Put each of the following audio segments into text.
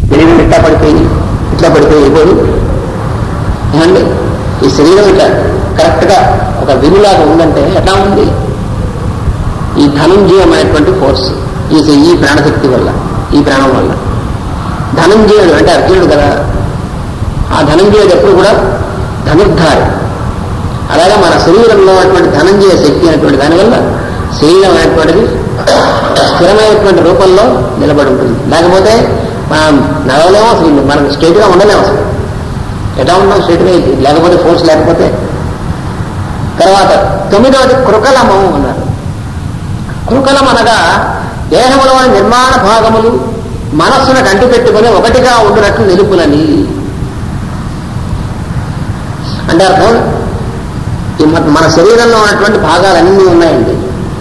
శరీరం ఇట్లా పడిపోయి అయిపోదు ఏమండి. ఈ శరీరం ఇట్లా కరెక్ట్గా ఒక విలులాగా ఉందంటే ఎట్లా ఉంది? ఈ ధనంజయమైనటువంటి ఫోర్స్ ఈ ప్రాణశక్తి వల్ల, ఈ ప్రాణం వల్ల. ధనంజయుడు అంటే అర్జునుడు కదా, ఆ ధనంజయుడు ఎప్పుడు కూడా ధనుర్ధారి. అలాగే మన శరీరంలో ఉన్నటువంటి ధనంజయ శక్తి అనేటువంటి దానివల్ల శరీరం అనేటువంటిది స్థిరమైనటువంటి రూపంలో నిలబడి ఉంటుంది. లేకపోతే మనం నడవలేమో, అసలు మనం స్ట్రైట్గా ఉండలేము. అసలు ఎట్లా ఉన్నాం స్ట్రైట్గా? లేకపోతే ఫోర్స్ లేకపోతే. తర్వాత 9వది కృకలము అన్నారు. కృకలం అనగా దేహంలోని నిర్మాణ భాగములు మనస్సును కంటి పెట్టుకుని ఒకటిగా ఉండినట్లు నిలుపులని అంటే అర్థం. ఈ మన శరీరంలో ఉన్నటువంటి భాగాలన్నీ ఉన్నాయండి.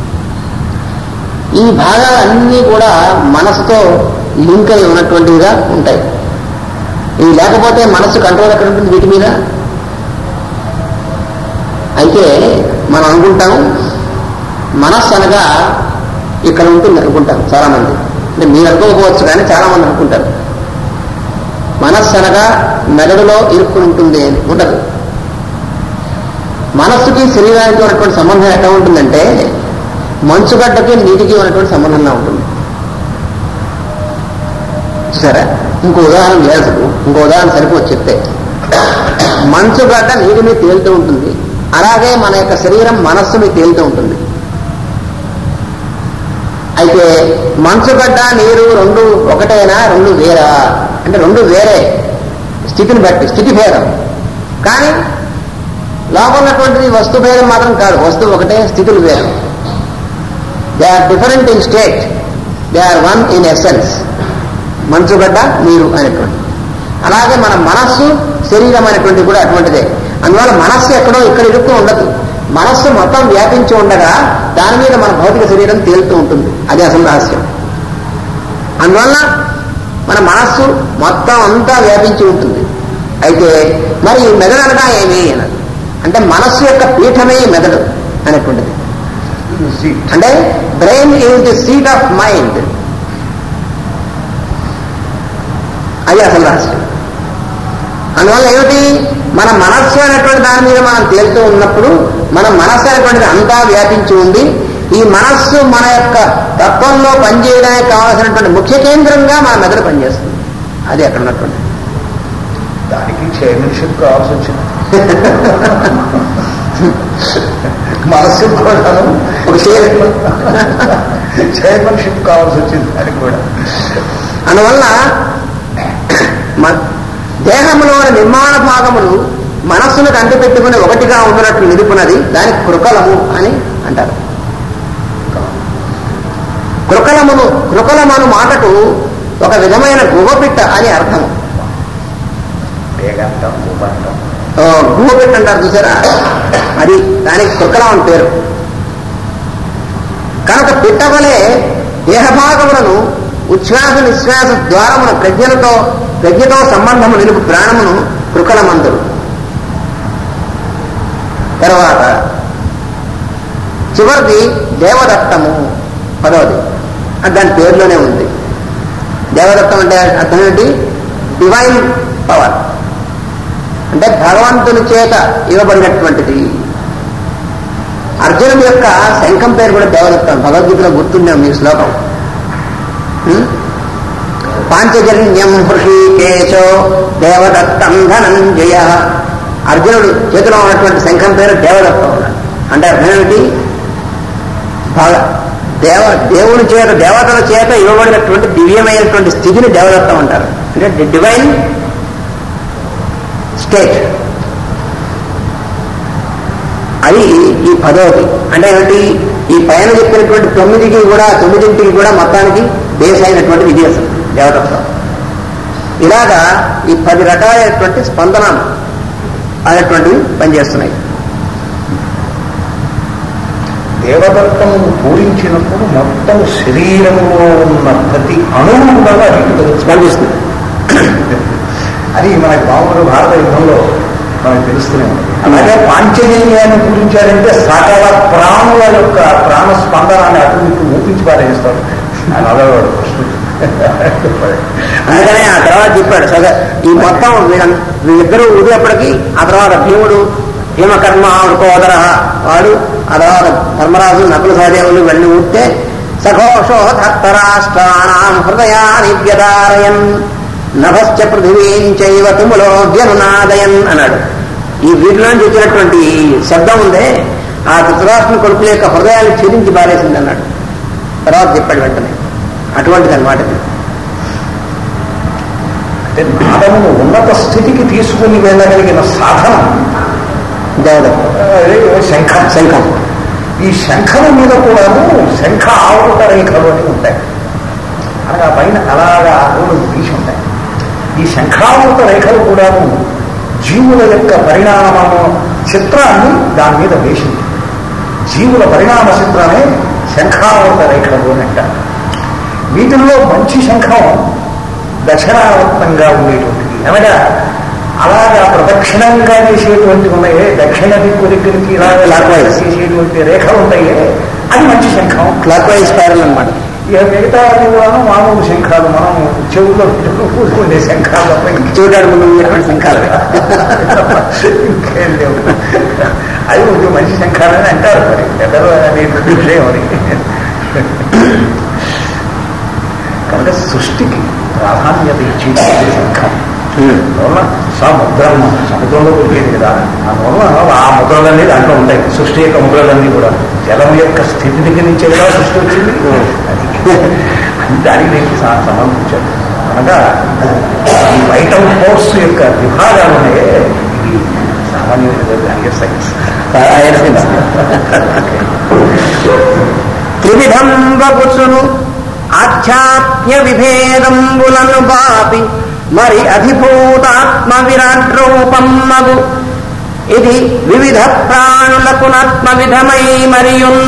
ఈ భాగాలన్నీ కూడా మనసుతో లింక్ అయి ఉన్నటువంటివిగా ఉంటాయి. ఇవి లేకపోతే మనస్సు కంట్రోల్ ఎక్కడ ఉంటుంది వీటి మీద? అయితే మనం అనుకుంటాం మనస్సు అనగా ఇక్కడ ఉంటుంది అనుకుంటారు చాలామంది. అంటే మీరు అనుకోకపోవచ్చు కానీ చాలామంది అనుకుంటారు మనస్సు అనగా మెదడులో ఇరుక్కుని ఉంటుంది అని. ఉండదు. మనస్సుకి శరీరానికి ఉన్నటువంటి సంబంధం ఎట్లా ఉంటుందంటే మంచుగడ్డకి నీటికి ఉన్నటువంటి సంబంధంగా ఉంటుంది. చూసారా? ఇంకో ఉదాహరణ లేదు, ఇంకో ఉదాహరణ సరిపోవచ్చు చెప్తే. మంచుగడ్డ నీటి మీద తేలుతూ ఉంటుంది, అలాగే మన యొక్క శరీరం మనస్సు మీద తేలుతూ ఉంటుంది. అయితే మంచుగడ్డ నీరు రెండు ఒకటైనా రెండు వేరా అంటే రెండు వేరే స్థితిని బట్టి స్థితి భేదం. కానీ లోపల ఉన్నటువంటిది వస్తు భేదం మాత్రం కాదు, వస్తువు ఒకటే, స్థితులు వేరు. They are different in state, they are one in essence. మంచుగడ్డ నీరు అనేటువంటి. అలాగే మన మనస్సు శరీరం అనేటువంటి కూడా అటువంటిదే. అందువల్ల మనస్సు ఎక్కడో ఇక్కడ ఇరుక్కు ఉండదు. మనస్సు మొత్తం వ్యాపించి ఉండగా దాని మీద మన భౌతిక శరీరం తేలుతూ ఉంటుంది. అది అసలు రహస్యం. అందువల్ల మన మనస్సు మొత్తం అంతా వ్యాపించి ఉంటుంది. అయితే మరి ఈ మెదడు అనగా ఏమి అన్నది అంటే మనస్సు యొక్క పీఠమే మెదడు అనేటువంటిది. అంటే brain is the seat of mind. అది అసలు రహస్యం. అందువల్ల ఏమిటి? మన మనస్సు అనేటువంటి దాని మీద మనం తేలుతూ ఉన్నప్పుడు మన మనస్సు అనేటువంటిది అంతా వ్యాపించి ఉంది. ఈ మనస్సు మన యొక్క తత్వంలో పనిచేయడానికి కావాల్సినటువంటి ముఖ్య కేంద్రంగా మన మెదడు పనిచేస్తుంది. అది అక్కడ ఉన్నటువంటి దానికి చైర్మన్షిప్ కావాల్సి వచ్చింది. మనస్సు కూడా ఒక చైర్మన్షిప్ కావాల్సి వచ్చింది దానికి కూడా. అందువల్ల దేహంలోని నిర్మాణ భాగములు మనస్సును కంటి పెట్టుకుని ఒకటిగా ఉన్నట్లు నిలుపునది. దానికి కృకలము అని అంటారు. కృకలమను మాటకు ఒక విధమైన గుహపిట్ట అని అర్థం. గుహపిట్ట అంటారు చూసారా, అది దానికి కృకలం అని పేరు. కనుక పిట్ట వలె దేహభాగములను ఉచ్ఛ్వాస నిశ్వాస ద్వారమున ప్రజ్ఞతో సంబంధము నిలుపు ప్రాణమును కృకలమందుడు. తర్వాత చివరిది దేవదత్తము, 10వది. దాని పేరులోనే ఉంది. దేవదత్తం అంటే అర్థం ఏంటి? Divine power. అంటే భగవంతుని చేత ఇవ్వబడినటువంటిది. అర్జునుడి యొక్క శంఖం పేరు కూడా దేవదత్తం. భగవద్గీతలో గుర్తుండే మీ శ్లోకం. పాంచజన్యం హృషీకేశో దేవదత్తం ధనంజయ. అర్జునుడు చేతిలో ఉన్నటువంటి శంఖం పేరు దేవదత్తం. అంటే అర్థం ఏమిటి? దేవుని చేత, దేవతల చేత ఇవ్వబడినటువంటి దివ్యమైనటువంటి స్థితిని దేవదత్తం అంటారు. అంటే డివైన్ స్టేట్. అది ఈ 10వది. అంటే ఏమిటి? ఈ పైన చెప్పినటువంటి 9ంటికి కూడా మొత్తానికి బేస్ అయినటువంటి ఇది అసలు దేవదత్తం. ఇలాగా ఈ 10 రకాలైనటువంటి స్పందనాలు అనేటువంటివి పనిచేస్తున్నాయి. దేవదత్తము పూరించినప్పుడు మొత్తం శరీరంలో ఉన్న ప్రతి అణువు కూడా స్పందిస్తుంది. అది మనకి మామూలు భారత యుద్ధంలో మనకు తెలుస్తూనే ఉంది. అలాగే పాంచజన్యాన్ని పూరించారంటే సకల ప్రాణుల యొక్క ప్రాణ స్పందనాన్ని అటు ఊపించి పారేస్తారు. ఆయన అలవాడు. అందుకనే ఆ తర్వాత తర్వాత చెప్పాడు సరే ఈ మొత్తం వీళ్ళిద్దరూ ఊదేపటికి ఆ తర్వాత భీముడు భీమకర్మ కోదర వాడు ఆ తర్వాత ధర్మరాజు నకుల సహదేవులు వెళ్ళి ఊస్తే సఘోషో ధర్తరాష్ట్రాణం హృదయాని వ్యదారయన్ నభశ్చ పృథివీం చైవ తుములో వ్యనునాదయన్ అన్నాడు. ఈ వీటిలో వచ్చినటువంటి శబ్దం ఉందే ఆ ధృతరాష్ట్రుని కొడుకుల యొక్క హృదయాన్ని ఛేదించి బారేసింది అన్నాడు. తర్వాత చెప్పాడు వెంటనే అటువంటిది అనమాట. అంటే నాదమును ఉన్నత స్థితికి తీసుకుని వెళ్ళగలిగిన సాధనం శంఖం. శంఖం ఈ శంఖం మీద కూడాను శంఖ ఆవుట రేఖలు అని ఉంటాయి. అనగా పైన అలాగా ఆవులు తీసి ఉంటాయి. ఈ శంఖావృత రేఖలు కూడాను జీవుల యొక్క పరిణామము చిత్రాన్ని దాని మీద వేసింది. జీవుల పరిణామ చిత్రమే శంఖావృత రేఖలు అని అంటారు. వీటిల్లో మంచి శంఖం దక్షిణావర్తంగా ఉండేటువంటిది. అనగా అలాగా ప్రదక్షిణంగా వేసేటువంటి ఉన్నాయే, దక్షిణ దిక్కు దగ్గరికి ఇలాగా చేసేటువంటి రేఖలు ఉంటాయే, అది మంచి శంఖం. క్లాక్ వైజ్ స్పైరల్ అనమాట. ఇక మిగతా కూడా మామూలు శంఖాలు, మనం చెవుల్లో కూర్చుండే శంఖాలు చూడడానికి ముందు శంఖాలు ఇంకేం లేవు. అది కొంచెం మంచి శంఖాలని అంటారు. మరి పెద్దలు అనేటువంటి విషయం అది. కనుక సృష్టికి ప్రాధాన్యత ఇచ్చేది శంఖం. సముద్రం సముద్రంలో దొరికేది కదా, అందువల్ల ఆ ముద్రలన్నీ దాంట్లో ఉంటాయి. సృష్టి యొక్క ముద్రలన్నీ కూడా జలం యొక్క స్థితి దగ్గర నుంచే కదా సృష్టి వచ్చింది. అది దానికి దీనికి సంబంధించారు. అనగా ఈ వైటల్ ఫోర్స్ యొక్క విభాగాలు ఉన్నాయే, ఇది సామాన్య సైన్స్. త్రివిధం వపుసును ఆధ్యాత్మ్య విభేదంబులను బాపి మరి అధిభూతాత్మ విరాట్ రూపమ్మగు ఇది వివిధ ప్రాణులకునాత్మ విధమై మరియున్.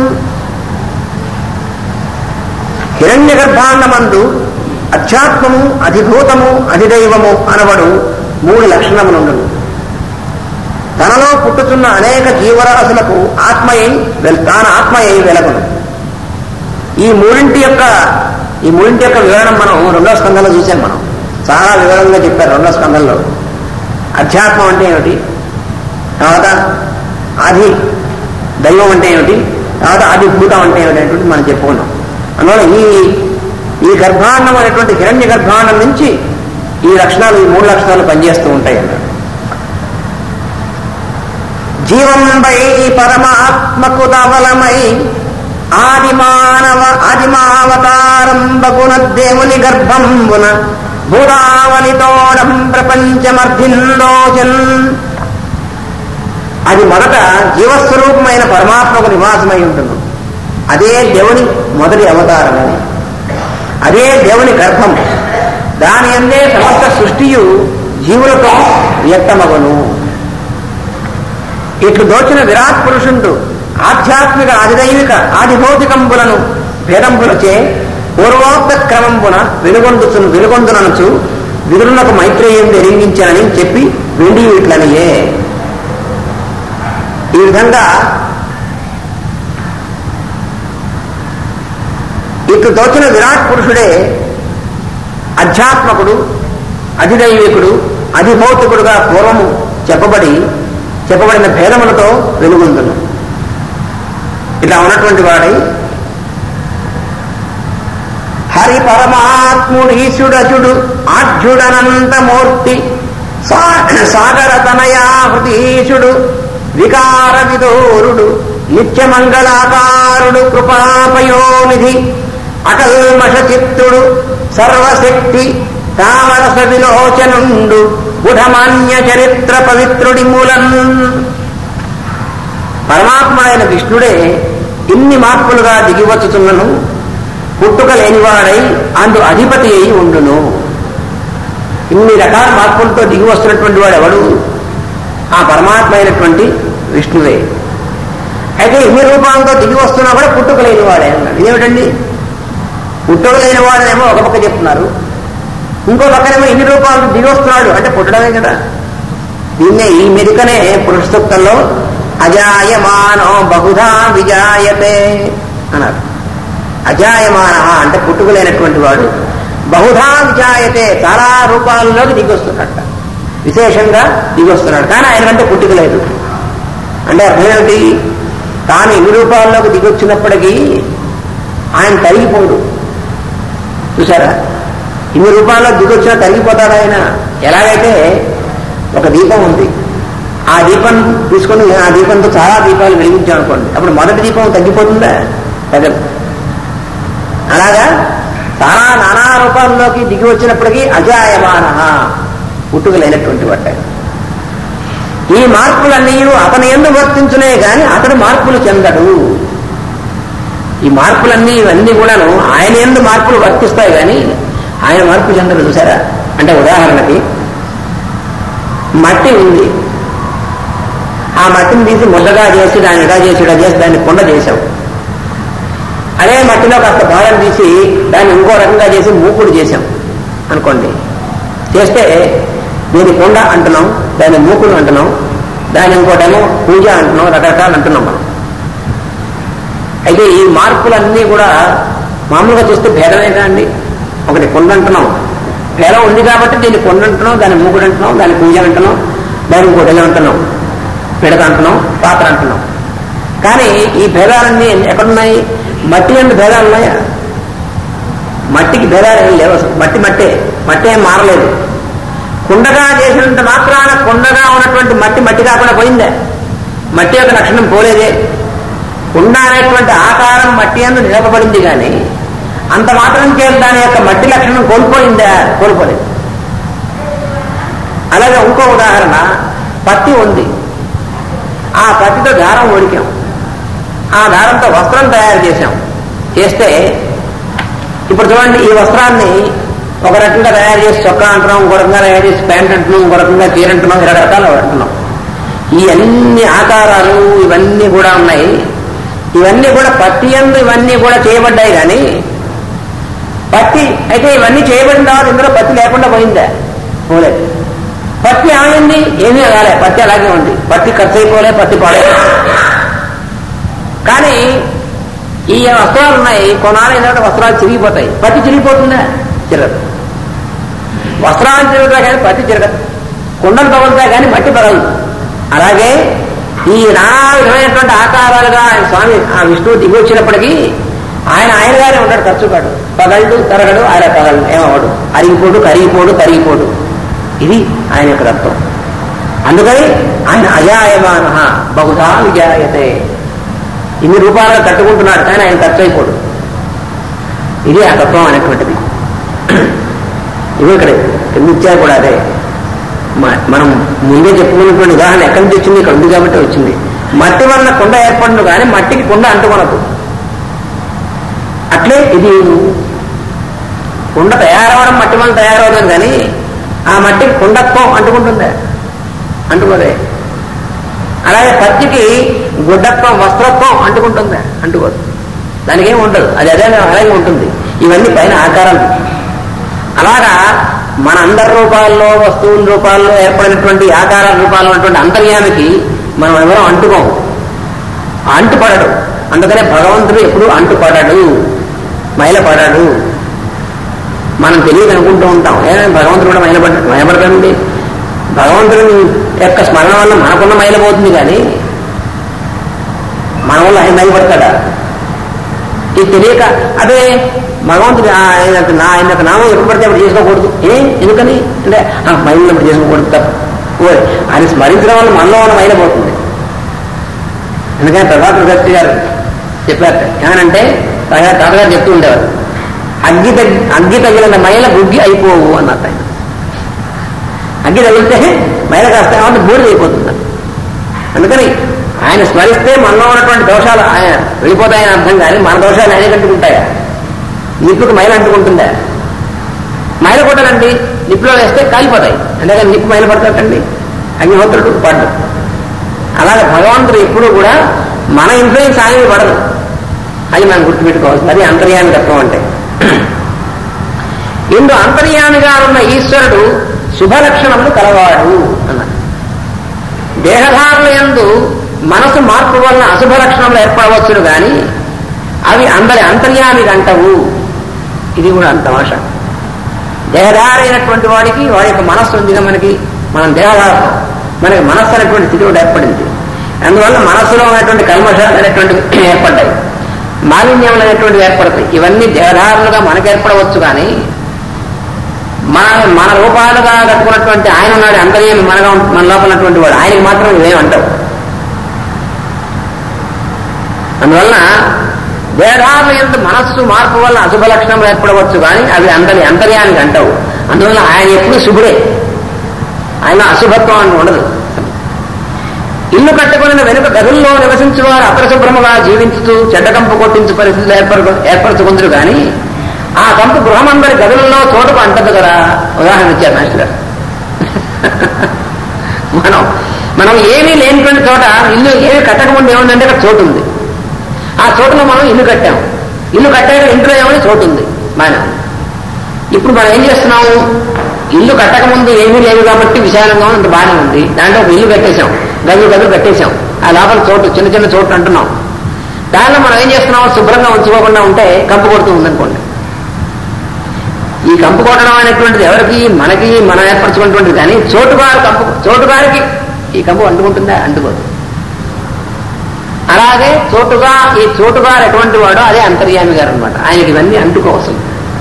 హిరణ్య గర్భాండమందు అధ్యాత్మము, అధిభూతము, అధిదైవము అనబడు 3 లక్షణములుండును. తనలో పుట్టుచున్న అనేక జీవరాశులకు తాను ఆత్మయై వెలగును. ఈ మూడింటి యొక్క వివరణం మనం 2వ స్కంధంలో చూసాం. మనం చాలా వివరంగా చెప్పారు 2వ స్కంధంలో. అధ్యాత్మం అంటే ఏమిటి, తర్వాత ఆది దైవం అంటే ఏమిటి, తర్వాత ఆదిభూతం అంటే ఏమిటి అనేటువంటి మనం చెప్పుకున్నాం. అందువల్ల ఈ గర్భాండం అనేటువంటి హిరణ్య గర్భాండం నుంచి ఈ లక్షణాలు, ఈ 3 లక్షణాలు పనిచేస్తూ ఉంటాయి అన్నాడు. జీవంపై పరమాత్మకు దవలమై ఆదిమావతారంబగుణ దేవుని గర్భంబున భూతావలితోడం ప్రపంచమర్ధిందోచన్. అది మొదట జీవస్వరూపమైన పరమాత్మకు నివాసమై ఉంటుంది. అదే దేవుని మొదటి అవతారము, అదే దేవుని గర్భం. దాని అందే సమస్త సృష్టియు జీవులతో వ్యక్తమగును. ఇట్లు దోచిన విరాట్ పురుషుడు ఆధ్యాత్మిక, ఆదిదైవిక, ఆదిభౌతికంబులను భేదంబులచే పూర్వోక్త క్రమంబున వెలుగొందుననుచు విదురులకు మైత్రేయం ఎరింగించానని చెప్పి వెండి వీట్లనియే. ఈ విధంగా ఇట్లు దోచిన విరాట్ పురుషుడే అధ్యాత్మకుడు, అధిదైవికుడు, అధిభౌతికుడుగా పూర్వము చెప్పబడిన భేదములతో వెలుగొందును. ఇలా ఉన్నటువంటి వాడై హరి పరమాత్ముడు ఈశుడచుడు ఆఢ్యుడనంతమూర్తి సాగర తనయాహృతీశుడు వికార విదూరుడు నిత్యమంగళాకారుడు కృపాపయోనిధి అకల్మష చిత్తుడు సర్వశక్తి తామరస విలోచనుండు బుధమాన్య చరిత్ర పవిత్రుడి మూలం. పరమాత్ముడైన విష్ణుడే ఇన్ని మార్పులుగా దిగివచ్చుతున్నను పుట్టుక లేనివాడై అందు అధిపతి అయి ఉండును. ఇన్ని రకాల మార్పులతో దిగి వస్తున్నటువంటి వాడు ఎవడు? ఆ పరమాత్మ అయినటువంటి విష్ణువే. అయితే ఇన్ని రూపాలతో దిగి వస్తున్నా కూడా పుట్టుక లేనివాడే అన్నాడు. ఇదేమిటండి, పుట్టుక లేనివాడనేమో ఒక పక్క చెప్తున్నారు, ఇంకో పక్కనేమో ఇన్ని రూపాలతో దిగి వస్తున్నాడు అంటే పుట్టడమే కదా. దీన్నే ఈ మెరికనే పురుష సూక్తంలో అజాయమానో బహుధా విజాయతే అన్నారు. అజాయమాన అంటే పుట్టుకలేనటువంటి వాడు బహుధా విజాయతే, చాలా రూపాల్లోకి దిగొస్తున్నట్ట, విశేషంగా దిగొస్తున్నాడు. కానీ ఆయన కంటే పుట్టుక లేదు. అంటే అర్థం ఏమిటి? తాను ఇన్ని రూపాల్లోకి దిగొచ్చినప్పటికీ ఆయన తరిగిపోడు. చూసారా, ఇన్ని రూపాల్లో దిగొచ్చినా తరిగిపోతాడు ఆయన. ఎలాగైతే ఒక దీపం ఉంది, ఆ దీపం తీసుకొని ఆ దీపంతో చాలా దీపాలు వెలిగించామనుకోండి, అప్పుడు మొదటి దీపం తగ్గిపోతుందా? తగ్గదు. అలాగా చాలా నానా రూపాల్లోకి దిగి వచ్చినప్పటికీ అజాయమాన, పుట్టుక లేనటువంటి వాట. ఈ మార్పులన్నీ అతని యందు వర్తించునే గాని అతడు మార్పులు చెందడు. ఈ మార్పులన్నీ ఇవన్నీ కూడాను ఆయన యందు మార్పులు వర్తిస్తాయి కానీ ఆయన మార్పు చెందడు. చూసారా? అంటే ఉదాహరణకి మట్టి ఉంది, ఆ మట్టిని తీసి ముద్దగా చేసి దాన్ని ఇలా చేసి ఇలా చేసి దాన్ని కుండ చేశాం. అదే మట్టిలో కాస్త భారం తీసి దాన్ని ఇంకో రకంగా చేసి మూకుడు చేశాం అనుకోండి. చేస్తే దీన్ని కుండ అంటున్నాం, దాన్ని మూకుడు అంటున్నాం, దాన్ని ఇంకోటేమో పూజ అంటున్నాం, రకరకాలు అంటున్నాం మనం. అయితే ఈ మార్పులన్నీ కూడా మామూలుగా చూస్తే భేదమే కాండి. ఒకటి కుండ అంటున్నాం, భేదం ఉంది కాబట్టి దీన్ని కుండ అంటున్నాం, దాన్ని మూకుడు అంటున్నాం, దాన్ని పూజ అంటున్నాం, దాన్ని ఇంకోటి ఎలా అంటున్నాం, పిడక అంటున్నాం, పాత్ర అంటున్నాం. కానీ ఈ భేదాలన్నీ ఎక్కడున్నాయి? మట్టి అంటే భేదాలు ఉన్నాయా? మట్టికి భేదాలు ఏం లేవు అసలు. మట్టి మట్టే, మట్టి ఏం మారలేదు. కుండగా చేసినంత మాత్రాన కుండగా ఉన్నటువంటి మట్టి మట్టి కాకుండా పోయిందే, మట్టి యొక్క లక్షణం పోలేదే. కుండ అనేటువంటి ఆకారం మట్టి అందు నిలపబడింది కానీ అంత మాత్రం చేసి దాని యొక్క మట్టి లక్షణం కోల్పోయిందా? కోల్పోలేదు. అలాగే ఇంకో ఉదాహరణ, పత్తి ఉంది, ఆ పత్తితో దారం ఒడికాం, ఆ దారంతో వస్త్రం తయారు చేశాం. చేస్తే ఇప్పుడు చూడండి, ఈ వస్త్రాన్ని ఒక రకంగా తయారు చేసి చొక్కా అంటున్నాం, ఇంకో రకంగా తయారు చేసి ప్యాంట్ అంటున్నాం, ఇంకో రకంగా చీర అంటున్నాం, 20 రకాలు అంటున్నాం. ఈ అన్ని ఆకారాలు ఇవన్నీ కూడా ఉన్నాయి. ఇవన్నీ కూడా పత్తి యందు ఇవన్నీ కూడా చేయబడ్డాయి. కానీ పత్తి అయితే ఇవన్నీ చేయబడిన తర్వాత ఇందులో పత్తి లేకుండా పోయిందా? పోలేదు. పత్తి ఏమైంది? ఏమీ కాలే, పత్తి అలాగే ఉంది. పత్తి ఖర్చు అయిపోలే, పత్తి పాడైపోలే. కానీ ఈ వస్త్రాలు ఉన్నాయి, కొనాలి ఏంటంటే వస్త్రాలు చిరిగిపోతాయి. పత్తి చిరిగిపోతుందా? చిరగదు. వస్త్రాలు చిరుగుతా కానీ పత్తి చిరగదు. కుండలు పగులుతాయి కానీ మట్టి పగలదు. అలాగే ఈ నానా విధమైనటువంటి ఆకారాలుగా ఆయన స్వామి ఆ విష్ణువు దిగి వచ్చినప్పటికీ ఆయనగానే ఉంటాడు, ఖర్చు కాడు, పగలడు తరగడు, ఆయన పగలడు, ఏమవడు, అరిగిపోడు, కరిగిపోడు, తరిగిపోడు. ఇది ఆయన యొక్క తత్వం. అందుకని ఆయన అజాయమాన బహుధా విజాయతే, ఇన్ని రూపాలుగా కట్టుకుంటున్నాడు కానీ ఆయన ఖర్చు అయిపోడు. ఇది ఆ తత్వం అనేటువంటిది. ఇది ఇక్కడ ఇచ్చారు కూడా అదే. మనం ముందే చెప్పుకున్నటువంటి ఉదాహరణ ఎక్కడి నుంచి వచ్చింది? ఇక్కడ ఉంది కాబట్టి వచ్చింది. మట్టి వల్ల కుండ ఏర్పడను కానీ మట్టికి కుండ అంటుకొనదు. అట్లే ఇది కుండ తయారవడం మట్టి వల్ల తయారవడం కానీ ఆ మట్టికి కుండత్వం అంటుకుంటుందా? అంటుకోదే. అలాగే పత్తికి గుడ్డత్వం, వస్త్రత్వం అంటుకుంటుందా? అంటుకోదు. దానికి ఏమి ఉండదు, అది అదే అలాగే ఉంటుంది. ఇవన్నీ పైన ఆకారాలు. అలాగా మన అందరి రూపాల్లో, వస్తువుల రూపాల్లో ఏర్పడినటువంటి ఆకారాల రూపాల్లో ఉన్నటువంటి అంతర్యామికి మనం ఎవరో అంటుకోము, అంటుపడడు. అందుకనే భగవంతుడు ఎప్పుడు అంటుపడడు, మైలపడడు. మనం తెలియదు అనుకుంటూ ఉంటాం, భగవంతుడు కూడా మైలపడతాడండి. భగవంతుడి యొక్క స్మరణ వల్ల మనకున్న మైలపోతుంది కానీ మన వల్ల ఆయన మైలపడతాడా? ఇది తెలియక అదే భగవంతుడు ఆయన యొక్క నామం ఎప్పుడు పడితే అప్పుడు చేసుకోకూడదు. ఎందుకని అంటే మైలప్పుడు చేసుకోకూడదు తప్ప. ఆయన స్మరించడం వల్ల మనలో ఉన్న మైలపోతుంది. అందుకని ప్రభాకర్ శాస్త్రి గారు చెప్పారు, ఏమనంటే తాతగారు చెప్తూ ఉండేవారు, అగ్గి తగిలిన మైల బుగ్గి అయిపోవు అన్నట్టు. ఆయన అగ్గి తగిలితే మైల కాస్త కాబట్టి బూడిద అయిపోతుంది. అందుకని ఆయన స్మరిస్తే మనలో ఉన్నటువంటి దోషాలు ఆయన వెళ్ళిపోతాయని అర్థం కానీ మన దోషాలు ఆయన కంటుకుంటాయా? నిప్పుకు మైల అంటుకుంటుందా? మైల కొట్టాలండి, నిప్పులో వేస్తే కాలిపోతాయి. అంతేగాని నిప్పు మైల పడతాడండి, అగ్నిహోత్రుడు పడ్డు. అలాగే భగవంతుడు ఎప్పుడూ కూడా మన ఇన్ఫ్లుయెన్స్ ఆయన పడదు. అది మనం గుర్తుపెట్టుకోవాల్సింది. అది అంతర్యామి తత్వం అంటే. ఇందు అంతర్యామిగా ఉన్న ఈశ్వరుడు శుభలక్షణములు కలవాడు అన్నారు. దేహధారుల యందు మనసు మార్పు వలన అశుభ లక్షణములు ఏర్పడవచ్చును కానీ అవి అందరి అంతర్యామి అంటవు. ఇది కూడా అంత భాష. దేహధారైనటువంటి వాడికి వాడి యొక్క మనస్సు ఉందిగా మనం దేహధారం, మనకి మనస్సు అనేటువంటి స్థితి కూడా ఏర్పడింది. అందువల్ల మనస్సులో ఉన్నటువంటి కల్మషాలు అనేటువంటివి ఏర్పడ్డాయి, మాలిన్యములు అనేటువంటివి ఏర్పడతాయి. ఇవన్నీ దేహధారులుగా మనకు ఏర్పడవచ్చు, కానీ మన రూపాలుగా కట్టుకున్నటువంటి ఆయన ఉన్నాడు అంతర్యామి, మన లోపల ఉన్నటువంటి వాడు, ఆయనకి మాత్రం ఇవేమంటావు. అందువలన దేహధారుల యందు మనస్సు మార్పు వల్ల అశుభ లక్షణములు ఏర్పడవచ్చు, కానీ అవి అంతర్యానికి అంటావు. అందువల్ల ఆయన ఎప్పుడు శుభుడే, ఆయన అశుభత్వం అని ఉండదు. ఇల్లు కట్టుకుని వెనుక గదుల్లో నివసించేవారు అపరిశుభ్రముగా జీవించుతూ చెడ్డ కంపు కొట్టించు పరిస్థితులు ఏర్పరచుకుందరు, కానీ ఆ కంపు గృహమందరి గదులలో చోటుకు అంటదు కదా. ఉదాహరణ ఇచ్చారు మాస్టర్ గారు. మనం ఏమీ లేనిటువంటి చోట ఇల్లు ఏమీ కట్టకముందు ఏముందంటే అక్కడ చోటు ఉంది. ఆ చోటులో మనం ఇల్లు కట్టాం, ఇల్లు కట్టాక ఇంట్లో ఏమని చోటు ఉంది మన. ఇప్పుడు మనం ఏం చేస్తున్నాము, ఇల్లు కట్టకముందు ఏమీ లేవు కాబట్టి విశాలంగా అంత బాగానే ఉంది, దాంట్లో ఒక ఇల్లు కట్టేశాం, గదులు కట్టేశాం, ఆ లోపల చోటు చిన్న చిన్న చోట్లు అంటున్నాం. దానిలో మనం ఏం చేస్తున్నాం, శుభ్రంగా ఉంచుకోకుండా ఉంటే కంపు కొడుతూ ఉందనుకోండి. ఈ కంపు కొట్టడం అనేటువంటిది ఎవరికి, మనకి మనం ఏర్పరచుకున్నటువంటిది, కానీ చోటుగారికి ఈ కంపు అంటుకుంటుందా, అంటుకోదు. అలాగే ఈ చోటుగారు ఎటువంటి వాడో అదే అంతర్యామి గారు అనమాట. ఆయనకి ఇవన్నీ అంటుకోవసం.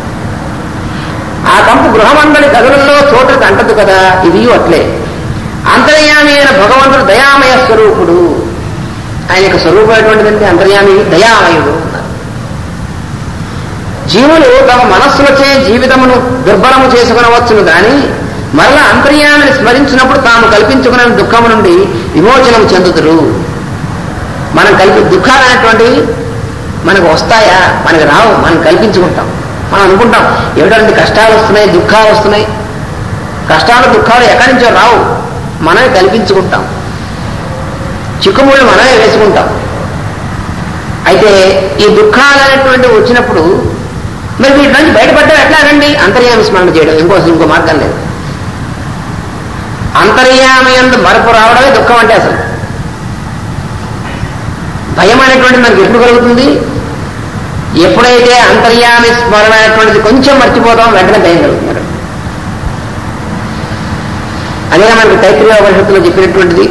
ఆ కంపు గృహమందరి గదులలో చోటుకు అంటదు కదా, ఇది అట్లే. అంతర్యామి అయిన భగవంతుడు దయామయ స్వరూపుడు. ఆయన యొక్క స్వరూపం ఎటువంటిదంటే అంతర్యామి దయామయుడు అన్నారు. జీవులు తమ మనస్సులచే జీవితమును దుర్బలము చేసుకునవచ్చును, కానీ మరలా అంతర్యామిని స్మరించినప్పుడు తాము కల్పించుకున్న దుఃఖము నుండి విమోచనం చెందుతురు. మనం దుఃఖాలు అనేటువంటివి మనకు వస్తాయా, మనకు రావు, మనం కల్పించుకుంటాం. మనం అనుకుంటాం ఏమిటంటే కష్టాలు వస్తున్నాయి, దుఃఖాలు వస్తున్నాయి. కష్టాలు దుఃఖాలు ఎక్కడి నుంచో రావు, మనమే కల్పించుకుంటాం. చిక్కుముళ్ళు మనమే వేసుకుంటాం. అయితే ఈ దుఃఖాలు అనేటువంటివి వచ్చినప్పుడు మరి వీటి నుంచి బయటపడ్డం ఎట్లాగండి, అంతర్యామి స్మరణ చేయడం, ఇంకో మార్గం లేదు. అంతర్యామి యందు మరపు రావడమే దుఃఖం అంటే. అసలు భయం అనేటువంటిది మనకి ఎప్పుడు కలుగుతుంది, ఎప్పుడైతే అంతర్యామి స్మరణ అనేటువంటిది కొంచెం మర్చిపోతాం, వెంటనే భయం కలుగుతున్నారు. అదే మనకి తైత్రీయ ఉపనిషత్తులో చెప్పినటువంటిది,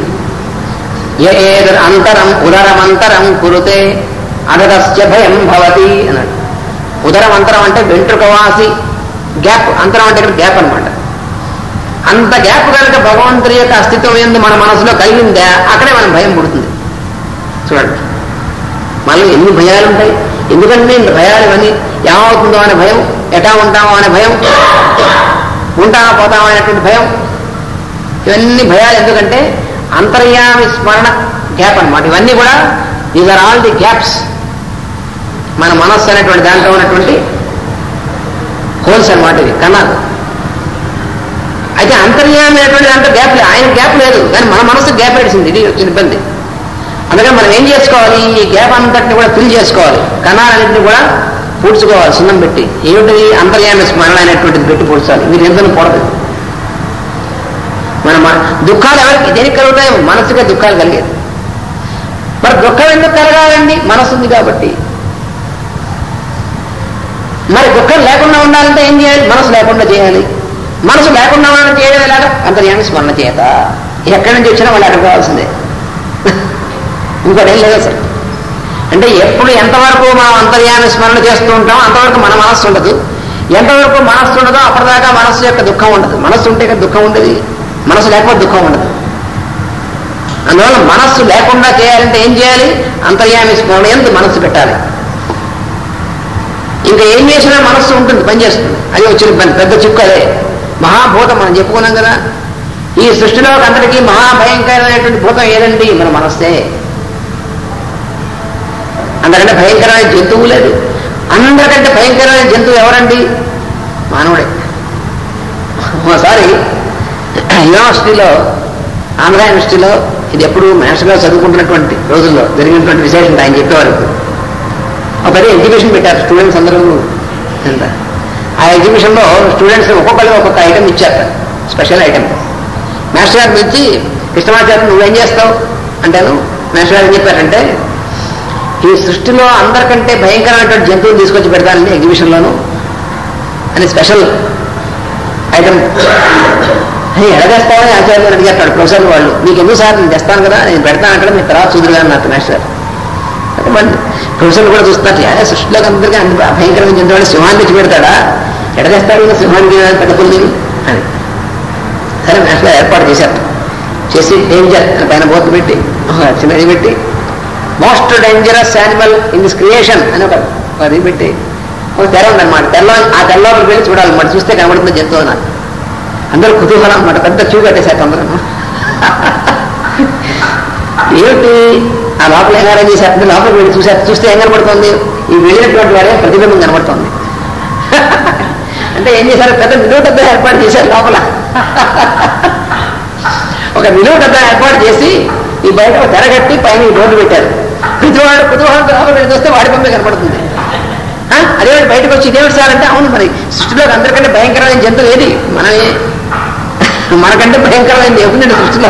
అంతరం ఉదరమంతరం కురుతే అదగస్య భయం భవతి అన్నాడు. ఉదరం అంతరం అంటే వెంట్రుకవాసి గ్యాప్, అంతరం అంటే ఇక్కడ గ్యాప్ అనమాట. అంత గ్యాప్ కనుక భగవంతుడి యొక్క అస్తిత్వం ఏంది మన మనసులో కలిగిందా, అక్కడే మనం భయం పుడుతుంది. చూడండి, మనలో ఎన్ని భయాలు ఉంటాయి. ఎందుకంటే ఇంత భయాలు ఇవన్నీ ఏమవుతుందో అనే భయం, ఎటా ఉంటామో అనే భయం, ఉంటామా పోతామో అనేటువంటి భయం, ఇవన్నీ భయాలు. ఎందుకంటే అంతర్యామి స్మరణ గ్యాప్ అనమాట. ఇవన్నీ కూడా these are all the gaps. మన మనస్సు అనేటువంటి దాంట్లో ఉన్నటువంటి హోల్స్ అనమాట, ఇది కన్నాలు. అయితే అంతర్యామి అనేటువంటి దాంట్లో గ్యాప్ లేదు, ఆయన గ్యాప్ లేదు, కానీ మన మనస్సు గ్యాప్ ఏడిసింది. ఇది వచ్చిన ఇబ్బంది. అందుకని మనం ఏం చేసుకోవాలి, ఈ గ్యాప్ అంతటిని కూడా ఫిల్ చేసుకోవాలి, కణాలన్నింటినీ కూడా పూడ్చుకోవాలి సున్నం పెట్టి. ఏమిటి అంతర్యామి స్మరణ అనేటువంటిది పెట్టి పూడ్చాలి. మీరు ఎందుకు కూడదు. మన దుఃఖాలు ఎవరికి దేనికి కలుగుతాయి, మనసుకే దుఃఖాలు కలిగేది. మరి దుఃఖం ఎందుకు కలగాలండి, మనసు ఉంది కాబట్టి. మరి దుఃఖం లేకుండా ఉండాలంటే ఏం చేయాలి, మనసు లేకుండా చేయాలి. మనసు లేకుండా ఉండడం చేయడం ఎలాగా, అంతర్యామి స్మరణ చేత. ఎక్కడి నుంచి వచ్చినా వాళ్ళు అక్కడ కావాల్సిందే, ఇంకోటి ఏం లేదు అసలు. అంటే ఎప్పుడు ఎంతవరకు మనం అంతర్యామి స్మరణ చేస్తూ ఉంటామో అంతవరకు మన మనస్సు ఉండదు. ఎంతవరకు మనస్సు ఉండదో అప్పటిదాకా మనస్సు యొక్క దుఃఖం ఉండదు. మనస్సు ఉంటే దుఃఖం ఉండదు, మనసు లేకపోతే దుఃఖం ఉండదు. అందువల్ల మనస్సు లేకుండా చేయాలంటే ఏం చేయాలి, అంతర్యామి స్మరణ యందు మనస్సు పెట్టాలి. ఇంకా ఏం చేసినా మనస్సు ఉంటుంది, పనిచేస్తుంది. అది వచ్చిన పని, పెద్ద చిక్కు అదే. మహాభూతం మనం చెప్పుకున్నాం కదా, ఈ సృష్టిలో అందరికీ మహాభయంకరమైనటువంటి భూతం ఏదండి, మన మనస్సే. అందరికంటే భయంకరమైన జంతువు లేదు. అందరికంటే భయంకరమైన జంతువు ఎవరండి, మానవుడే. ఒకసారి యూనివర్సిటీలో, ఆంధ్ర యూనివర్సిటీలో, ఇది ఎప్పుడు మాస్టర్గా చదువుకుంటున్నటువంటి రోజుల్లో జరిగినటువంటి విశేషం ఆయన చెప్పేవారు. ఒక పెద్ద ఎగ్జిబిషన్ పెట్టారు, స్టూడెంట్స్ అందరూ. ఆ ఎగ్జిబిషన్లో స్టూడెంట్స్ ఒక్కొక్కరు ఒక్కొక్క ఐటమ్ ఇచ్చారు, స్పెషల్ ఐటమ్. మాస్టర్ గారు పిలిచి, కృష్ణమాచార్య నువ్వేం చేస్తావు అంటాను. మాస్టర్ గారు ఏం చెప్పారంటే, ఈ సృష్టిలో అందరికంటే భయంకరమైనటువంటి జంతువులు తీసుకొచ్చి పెడతానండి ఎగ్జిబిషన్లోను అని స్పెషల్ అయితే ఎడగేస్తామని ఆచార్యులు అడిగారు ప్రొఫెసర్ వాళ్ళు, మీకు ఎందుకు సార్ నేను తెస్తాను కదా, నేను పెడతాను అక్కడ మీరు తర్వాత చూదురు కానీ నాకు మాస్టర్. ప్రొఫెసర్లు కూడా చూస్తున్నారు, సృష్టిలోకి అందరికీ అంత భయంకరమైన జంతువులు సింహాన్ని తెచ్చి పెడతాడా, ఎడగేస్తాడు కదా సింహానికి పెద్దపుల్ని అని. సరే మాస్టర్ ఏర్పాటు చేశారు. చేసి డేంజర్ అని పైన బోర్డు పెట్టి చిన్నది పెట్టి most dangerous animal in this creation అని ఒక అది పెట్టి ఒక తెర ఉందన్నమాట. ఆ తెరలోకి వెళ్ళి చూడాలి మాట, చూస్తే కనబడుతుంది జంతువు నాకు. అందరూ కుతూహలం అన్నమాట, పెద్ద క్యూ కట్టేశారు అందరూ. ఏమిటి ఆ లోపల ఏం అరేంజ్ చేశారు, లోపలికి వెళ్ళి చూస్తే ఏం కనబడుతుంది, ఈ వెళ్ళినటువంటి వాడే ప్రతిబింబం కనబడుతుంది. అంటే ఏం చేశారు, పెద్ద నిలువుటద్దా ఏర్పాటు చేశారు లోపల. ఒక నిలువుటద్దా ఏర్పాటు చేసి ఈ బయట తెర కట్టి పైన ఈ బోర్డు పెట్టారు. ప్రతివాడు కుతూహలంతో లోపల వెళ్ళి చూస్తే వాడి బొమ్మే కనపడుతుంది. అదే బయటకు వచ్చి ఇదేమిటి సార్ అంటే, అవును మరి సృష్టిలో అందరికంటే భయంకరమైన జంతువు ఏది, మనకంటే భయంకరమైనది ఏముందండి సృష్టిలో.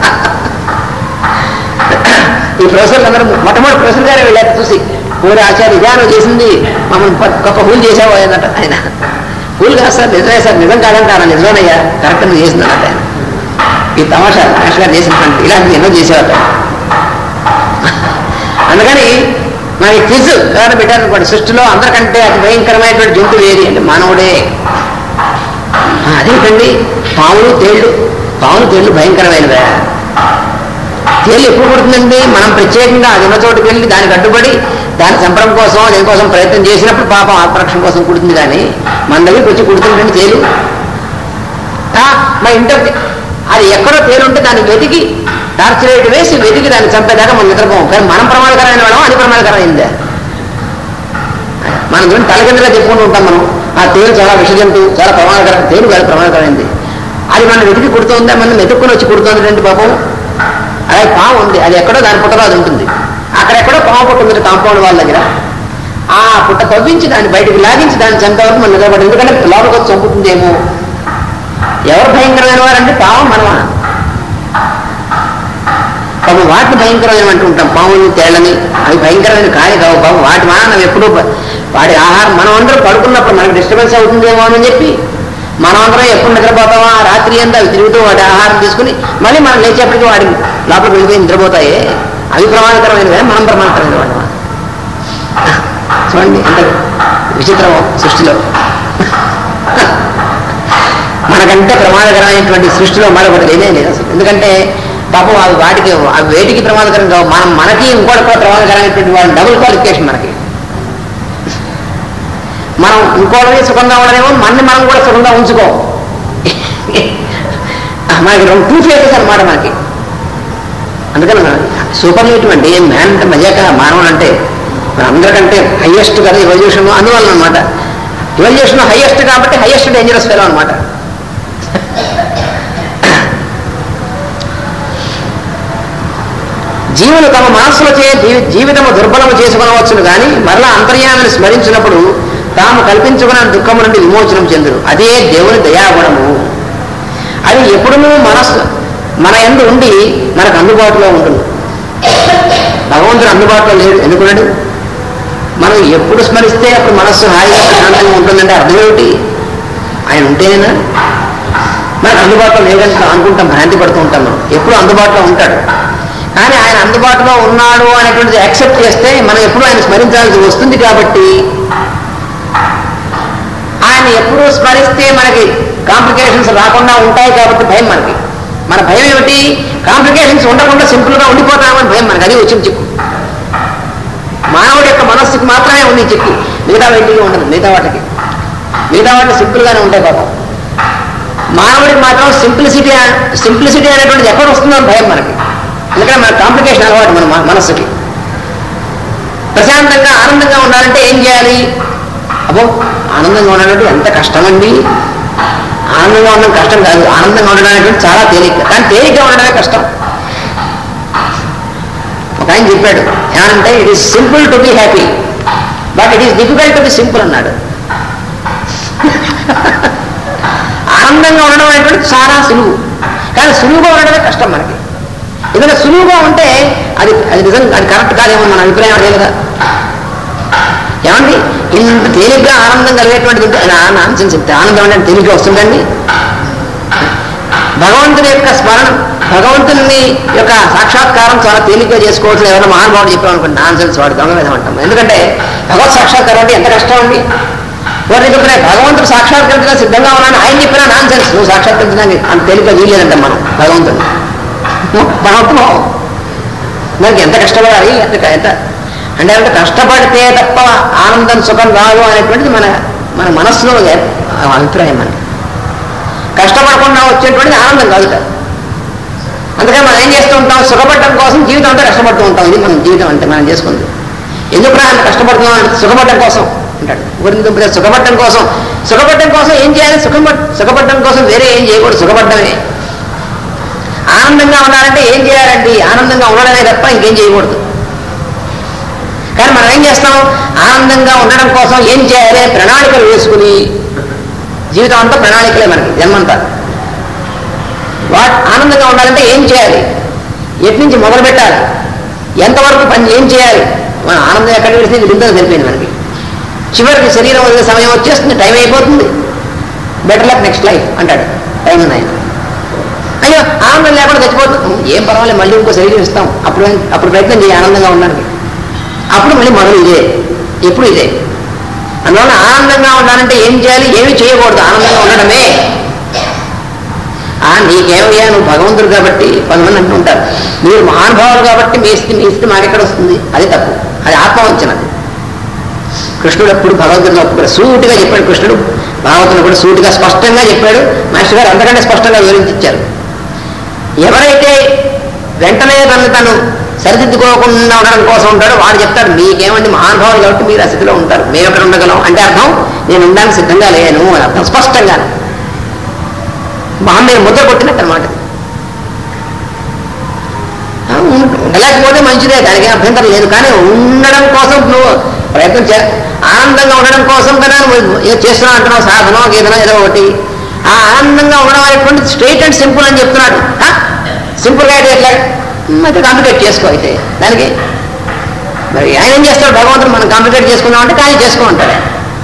ఈ ప్రొఫెసర్లు అందరూ మొట్టమొదటి ప్రొఫెసర్ గారే వెళ్ళారు చూసి, పూరి ఆచార్య ఇదానం చేసింది మమ్మల్ని గొప్ప పూలు చేసావు అన్నట్టు. ఆయన పూలు కాదు సార్, నిజమే సార్, నిజం కాదంటారా, నిజమేనయ్యా కరెక్ట్ నువ్వు చేసిందన్నట్టు. ఆయన ఈ తమాషా మాస్టర్ గారు చేసినటువంటి ఇలాంటివి ఎన్నో చేసేవారు. అందుకని మనకి క్విజ్ ఎవరైనా పెట్టారనుకోండి, సృష్టిలో అందరికంటే అతి భయంకరమైనటువంటి జంతువు ఏది అంటే మానవుడే. అదేంటండి పాములు తేళ్లు భయంకరమైనవే. తేళ్ళు ఎప్పుడు పుడుతుందండి, మనం ప్రత్యేకంగా అది ఉన్న చోటుకి వెళ్ళి దానికి అడ్డుపడి దాని చంపడం కోసం దేనికోసం ప్రయత్నం చేసినప్పుడు పాపం ఆత్మరక్షణ కోసం కుడుతుంది. కానీ మన దగ్గరికి వచ్చి కుడుతుందండి తేలు. మా ఇంటర్ అది ఎక్కడో తేలుంటే దాన్ని వెతికి టార్చ్ లైట్ వేసి వెతికి దాన్ని చంపేదాకా మనం నిద్రపోం. కానీ మనం ప్రమాదకరమైన వాళ్ళం, అది ప్రమాదకరమైందే. మనం చూడండి తలకిందుగా చెప్పుకుంటూ ఉంటాం మనం, ఆ తేలు చాలా విషజంతువు, చాలా ప్రమాదకరం. తేలు కాదు ప్రమాదకరమైంది, అది మనం వెతికి కుడుతుందా, మనం వెతుక్కుని వచ్చి కుడుతుంది రండి పాపం. అలాగే పాము ఉంది, అది ఎక్కడో దాని పుట్టలో అది ఉంటుంది. అక్కడెక్కడో పాము పుట్ట ఉంది కాంపౌండ్ వాళ్ళ దగ్గర. ఆ పుట్ట తవ్వించి దాన్ని బయటకు లాగించి దాన్ని చంపేవరకు మనం నిలబడి, ఎందుకంటే లోపలికి వచ్చి చంపుతుందేమో. ఎవరు భయంకరమైన వారంటే పాము, మనమా? పాపం వాటిని భయంకరమైన అంటుంటాం, పాముని తేళ్ళని. అవి భయంకరమైన కాని కావు పాపం, వాటి మనం ఎప్పుడూ వాటి ఆహారం మనం అందరూ పడుకున్నప్పుడు మనకు డిస్టర్బెన్స్ అవుతుందేమో అని చెప్పి మనం అందరం ఎప్పుడు నిద్రపోతామో ఆ రాత్రి అంతా అవి తిరుగుతూ వాటి ఆహారం తీసుకుని మళ్ళీ మనం లేచేపటికి వాడి లోపలికి వెళ్ళిపోయి నిద్రపోతాయి. అవి ప్రమాదకరమైనవే, మనం ప్రమాదకరమైన వాడు. చూడండి ఎంత విచిత్రం సృష్టిలో. మనకంటే ప్రమాదకరమైనటువంటి సృష్టిలో మరొకటి లేదే లేదు అసలు. ఎందుకంటే పాపం అవి వాటికి అవి వేటికి ప్రమాదకరం కావు, మనకి ఇంకోటి కూడా ప్రమాదకరమైనటువంటి వాళ్ళు డబుల్ క్వాలిఫికేషన్ మనకి. మనం ఇంకోటి సుఖంగా ఉండలేమో, మనం కూడా సుఖంగా ఉంచుకో. మనకి 2 ఫేసెస్ అనమాట మనకి. అందుకని సూపర్లేటివ్ అంటే మ్యాన్ అంటే మజాక మానవుడు అంటే అందరికంటే హైయెస్ట్ కదా ఎవల్యూషన్. అందువల్ల అనమాట ఎవల్యూషన్ హైయెస్ట్ కాబట్టి హైయెస్ట్ డేంజరస్ ఫెలో అనమాట. జీవులు తమ మనస్సులో జీవితము దుర్బలము చేసుకునవచ్చును కానీ మరలా అంతర్యామిని స్మరించినప్పుడు తాము కల్పించుకున్న దుఃఖము నుండి విమోచనం చెందురు. అదే దేవుని దయాగుణము. అది ఎప్పుడూ మన యందు ఉండి మనకు అందుబాటులో ఉంటుంది. భగవంతుడు అందుబాటులో లేడు, ఎందుకున్నాడు? మనం ఎప్పుడు స్మరిస్తే అప్పుడు మనస్సు హాయిగా ప్రశాంతంగా ఉంటుందంటే అర్థం ఏమిటి? ఆయన ఉంటేనేనా? మనకు అందుబాటులో లేదంటే అనుకుంటాం, భ్రాంతి పడుతూ ఉంటాం. మనం ఎప్పుడు అందుబాటులో ఉంటాడు, కానీ ఆయన అందుబాటులో ఉన్నాడు అనేటువంటిది యాక్సెప్ట్ చేస్తే మనం ఎప్పుడు ఆయన స్మరించాల్సి వస్తుంది. కాబట్టి ఆయన ఎప్పుడు స్మరిస్తే మనకి కాంప్లికేషన్స్ రాకుండా ఉంటాయి. కాబట్టి భయం మనకి. మన భయం ఏమిటి? కాంప్లికేషన్స్ ఉండకుండా సింపుల్గా ఉండిపోతామని భయం మనకి. అది వచ్చిన చిక్కు. మానవుడి యొక్క మనస్సుకి మాత్రమే ఉంది చిక్కు, మిగతా వెంటిగా ఉండదు. మిగతా వాటికి సింపుల్గానే ఉంటాయి పాపం. మానవుడికి మాత్రం సింప్లిసిటీ అనేటువంటిది ఎక్కడ వస్తుందో భయం మనకి. ఎందుకంటే మన కాంప్లికేషన్ అలవాటు మన మనస్సుకి. ప్రశాంతంగా ఆనందంగా ఉండాలంటే ఏం చేయాలి? అబ్బో ఆనందంగా ఉండాలంటే ఎంత కష్టమండి. ఆనందంగా ఉండడం కష్టం కాదు, ఆనందంగా ఉండడం అనేటువంటి చాలా తేలిక. కానీ తేలిగ్గా ఉండడమే కష్టం. ఒక ఆయన చెప్పాడు ఏమంటే, it is simple to be happy but it is difficult to be simple అన్నాడు. ఆనందంగా ఉండడం అనేటువంటి చాలా సులువు, కానీ సులువుగా ఉండడమే కష్టం మనకి. ఎందుకంటే సులువుగా ఉంటే అది నిజం, అది కరెక్ట్ కాదేమో మన అభిప్రాయం అదే కదా. ఏమండి ఇంత తేలిగ్గా ఆనందం కలిగేటువంటిది ఉంటే నాన్సెన్స్ చెప్తే ఆనందం అంటే తేలిగ్గా వస్తుందండి. భగవంతుని యొక్క స్మరణ, భగవంతుని యొక్క సాక్షాత్కారం చాలా తేలిగ్గా చేసుకోవచ్చు. ఎవరైనా మహానుభావుడు చెప్పామనుకోండి, నాన్సెన్స్ వాడు దొంగ వేదం అంటాం. ఎందుకంటే భగవత్ సాక్షాత్కారం అంటే ఎంత కష్టం అండి. వారిని చెప్తున్నా భగవంతుడు సాక్షాత్కరించడానికి సిద్ధంగా ఉన్నాను, ఆయన చెప్పినా నాన్సెన్స్, నువ్వు సాక్షాత్కరించడానికి అంత తేలిగ్గా వీలేదంటాం మనం భగవంతుడు. భగవంతుడు మనకి ఎంత కష్టపడాలి, ఎంత అంటే కష్టపడితే తప్ప ఆనందం సుఖం రాదు అనేటువంటిది మన మనస్సులో అభిప్రాయం. మనకి కష్టపడకుండా వచ్చేటువంటిది ఆనందం కాదు. అందుకని మనం ఏం చేస్తూ ఉంటాం, సుఖపడటం కోసం జీవితం అంతా కష్టపడుతూ ఉంటాం. ఇది మనం జీవితం అంటే మనం చేసుకుంది. ఎందుకు అంత కష్టపడుతున్నాం అంటే సుఖపడటం కోసం అంటాడు. ఊరికి సుఖపడటం కోసం, సుఖపడటం కోసం ఏం చేయాలి, సుఖపడటం కోసం వేరే ఏం చేయకూడదు, సుఖపడటమే. ఆనందంగా ఉండాలంటే ఏం చేయాలండి, ఆనందంగా ఉండడమే తప్ప ఇంకేం చేయకూడదు. కానీ మనం ఏం చేస్తాం, ఆనందంగా ఉండడం కోసం ఏం చేయాలి, ప్రణాళికలు వేసుకుని జీవితం అంతా ప్రణాళికలే మనకి జన్మంతా. ఆనందంగా ఉండాలంటే ఏం చేయాలి, ఎటు నుంచి మొదలు పెట్టాలి, ఎంతవరకు పని ఏం చేయాలి, మన ఆనందం ఎక్కడ పెడితే విరుద్ధంగా సరిపోయింది మనకి. చివరికి శరీరం వదిలే సమయం వచ్చేస్తుంది, టైం అయిపోతుంది, బెటర్ లక్ నెక్స్ట్ లైఫ్ అంటాడు టైం ఉంది ఆయన. అయ్యో ఆనందం లేకుండా చచ్చిపోతుంది, ఏం పర్వాలేదు మళ్ళీ ఇంకో శరీరం ఇస్తాం, అప్పుడు ప్రయత్నం చేయి ఆనందంగా ఉండడానికి. అప్పుడు మళ్ళీ మొదలు ఇదే, ఎప్పుడు ఇదే. అందువల్ల ఆనందంగా ఉండాలంటే ఏం చేయాలి, ఏమి చేయకూడదు, ఆనందంగా ఉండడమే. నీకేమయ్యా, నువ్వు భగవంతుడు కాబట్టి కొంతమంది అంటుంటారు, మీరు మహానుభావులు కాబట్టి మీ స్థితి మాకెక్కడ వస్తుంది, అది తప్పు, అది ఆత్మవంచనది. కృష్ణుడు ఎప్పుడు భగవంతుడిని ఒప్పుకోడు, సూటిగా చెప్పాడు కృష్ణుడు. భాగవతుడు కూడా సూటిగా స్పష్టంగా చెప్పాడు. మాస్టర్ గారు అంతకంటే స్పష్టంగా వివరించారు. ఎవరైతే వెంటనే తను సరిదిద్దుకోకుండా ఉండడం కోసం ఉంటాడో వాడు చెప్తాడు, మీకేమండి మహానుభావులు కాబట్టి మీరు ఆ స్థితిలో ఉంటారు, మేము ఎక్కడ ఉండగలం అంటే అర్థం నేను ఉండడానికి సిద్ధంగా లేను అని అర్థం, స్పష్టంగా మహమ్మీ ముద్ర కొట్టినట్టు అనమాట. ఉండలేకపోతే మంచిదే, దానికి అభ్యంతరం లేదు. కానీ ఉండడం కోసం నువ్వు ప్రయత్నం ఆనందంగా ఉండడం కోసం కదా నువ్వు ఏదో చేస్తున్నావు అంటున్నావు, సాధనో గీతనో ఏదో ఒకటి. ఆ ఆనందంగా ఉండడం అనేటువంటి స్ట్రైట్ అండ్ సింపుల్ అని చెప్తున్నాడు. సింపుల్గా అయితే ఎట్లా అయితే కాంప్లికేట్ చేసుకో. అయితే దానికి మరి ఆయన ఏం చేస్తాడు, భగవంతుడు మనం కాంప్లికేట్ చేసుకున్నామంటే కానీ చేసుకో ఉంటాడు.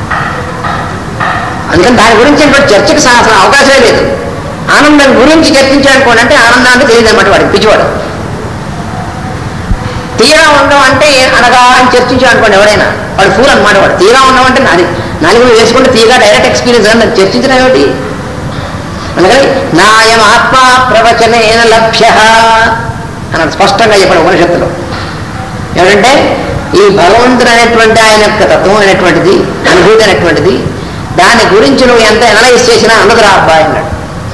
అందుకని దాని గురించి చర్చకు అసలు అవకాశమే లేదు. ఆనందం గురించి చర్చించాలనుకోండి అంటే ఆనందాన్ని తెలియదు అనమాట వాడికి, పిచ్చివాడు. తీరా ఉండడం అంటే అనగా అని చర్చించాలనుకోండి ఎవరైనా, వాడు ఫూల్ అనమాట. వాడు తీరా ఉండడం అంటే నలుగురు వేసుకుంటే తీరా డైరెక్ట్ ఎక్స్పీరియన్స్ అని చర్చించడం ఏమిటి. అందుకని నాయం ఆత్మ ప్రవచనేన లక్ష్య అన్నాడు స్పష్టంగా చెప్పాడు ఉపనిషత్తులో. ఏమంటే ఈ భగవంతుడు అనేటువంటి ఆయన యొక్క తత్వం అనేటువంటిది, అనుభూతి అనేటువంటిది, దాని గురించి నువ్వు ఎంత అనలైజ్ చేసినా అందదురా అబ్బాయి అన్నాడు.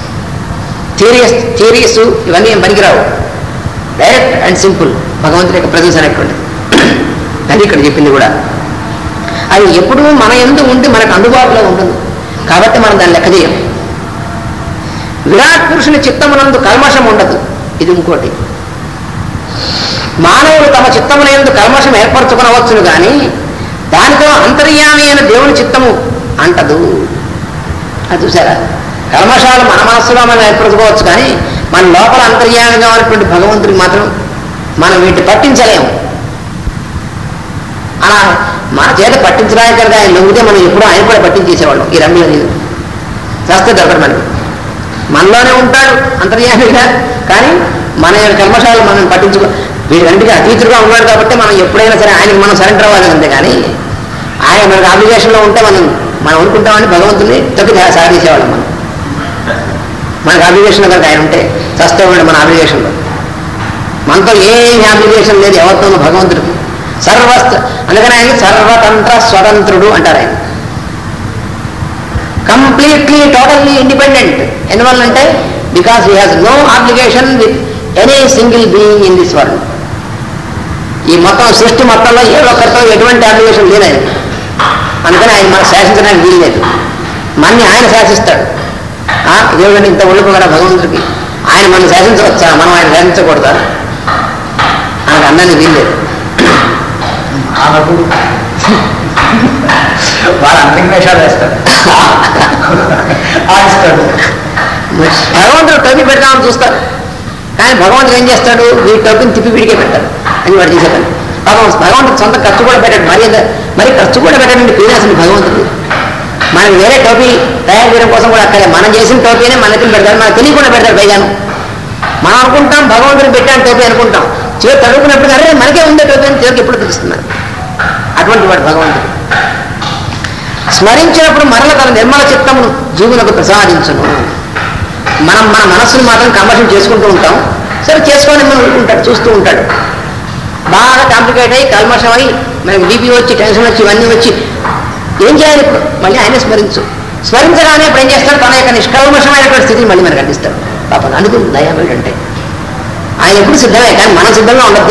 థియరీస్ ఇవన్నీ ఏం పనికిరావు, డైరెక్ట్ అండ్ సింపుల్ భగవంతుడి యొక్క ప్రజెన్స్ అనేటువంటిది. అది ఇక్కడ చెప్పింది కూడా. అది ఎప్పుడూ మన యందు ఉండి మనకు అందుబాటులో ఉంటుంది కాబట్టి మనం దాన్ని లెక్క చేయం. విరాట్ పురుషుని చిత్తమునందు కల్మషం ఉండదు. ఇది ఇంకోటి. మానవులు తమ చిత్తమునందు కల్మషం ఏర్పరచుకునవచ్చును కానీ దానితో అంతర్యామి అయిన దేవుని చిత్తము అంటదు. అది చూసారా, కల్మషాలు మన మనస్సులో మనం ఏర్పరచుకోవచ్చు కానీ మన లోపల అంతర్యామిగా ఉన్నటువంటి భగవంతుడికి మాత్రం మనం వీటిని పట్టించలేము. అలా మన చేత పట్టించడానికి కనుక ఆయన లొంగితే మనం ఎప్పుడూ ఆయన కూడా పట్టించేసేవాళ్ళం. ఈ రమ్య నేను చేస్తే దొరకడు మనకి. మనలోనే ఉంటాడు అంతర్యామిగా, కానీ మన కల్మషాలు మనం పట్టించుకో. వీరంటికి అతీతుడుగా ఉన్నాడు కాబట్టి మనం ఎప్పుడైనా సరే ఆయనకి మనం సరెండర్ అవ్వాలి అంతే. కానీ ఆయన మనకు అబ్లిగేషన్లో ఉంటే మనం అనుకుంటామని భగవంతుని తొక్కి సాధించేవాళ్ళం. మనకు అబ్లిగేషన్లో కనుక ఆయన ఉంటే చస్తే ఉన్నాడు మన అబ్లిగేషన్లో. మనతో ఏమి అబ్లిగేషన్ లేదు ఎవరితోనూ భగవంతుడికి. అందుకని ఆయన సర్వతంత్ర స్వతంత్రుడు అంటారు. ఆయన కంప్లీట్లీ టోటల్లీ ఇండిపెండెంట్. ఎందువల్లంటే because he has no obligation with any single being in this world. ఈ మొత్తం సృష్టి మొత్తంలో ఏ ఒక్కరితో ఎటువంటి అబ్లిగేషన్ లేదు ఆయన. అందుకని ఆయన మనం శాసించడానికి వీల్లేదు. మనని ఆయన శాసిస్తాడు. దేవుడిని ఇంత ఒళ్ళుకు కదా భగవంతుడికి, ఆయన మనం శాసించవచ్చా, మనం ఆయన శాసించకూడదా, ఆయనకు అన్నానికి వీల్లేదు. వాళ్ళ అంతర్వేషాలు వేస్తాడు, ఆడిస్తాడు. భగవంతుడు టోపీ పెడతామని చూస్తారు కానీ భగవంతుడు ఏం చేస్తాడు, వీడి టోపీని తిప్పి వీడికే పెడతాడు అని వాడు చేసేదాన్ని. భగవంతుడు సొంత ఖర్చు కూడా పెట్టాడు. మరి ఖర్చు కూడా పెట్టాడండి పీనాసుని భగవంతుడు. మనకి వేరే టోపీ తయారు చేయడం కోసం కూడా అక్కడే మనం చేసిన టోపీనే మనకి పెడతాడు, మనకు తెలియకుండా పెడతాడు పైగాను. మనం అనుకుంటాం భగవంతుడు పెట్టాను టోపీ అనుకుంటాం, చివరి తడుకున్నప్పుడు అరే మనకే ఉండే టోపీ అని చివరికి ఎప్పుడు తెలుస్తున్నారు. అటువంటి వాడు భగవంతుడు. స్మరించినప్పుడు మరల తన నిర్మల చిత్తమును జీవులకు ప్రసాదించును. మనం మన మనస్సును మాత్రం కన్వర్షన్ చేసుకుంటూ ఉంటాం. సరే చేసుకొని మనం ఉంటాడు, చూస్తూ ఉంటాడు. బాగా కాంప్లికేట్ అయ్యి కల్మషమై మనకి బీపీ వచ్చి టెన్షన్ వచ్చి ఇవన్నీ వచ్చి ఏం చేయాలి? మళ్ళీ ఆయన స్మరించగానే ఇప్పుడు ఏం చేస్తాడు? తన యొక్క నిష్కల్మషమైనటువంటి స్థితిని మళ్ళీ మనకు అందిస్తాడు. పాపం అందుకు దయం ఏంటంటే ఆయన ఎప్పుడు సిద్ధమే, కానీ మనం సిద్ధంగా ఉండద్దు.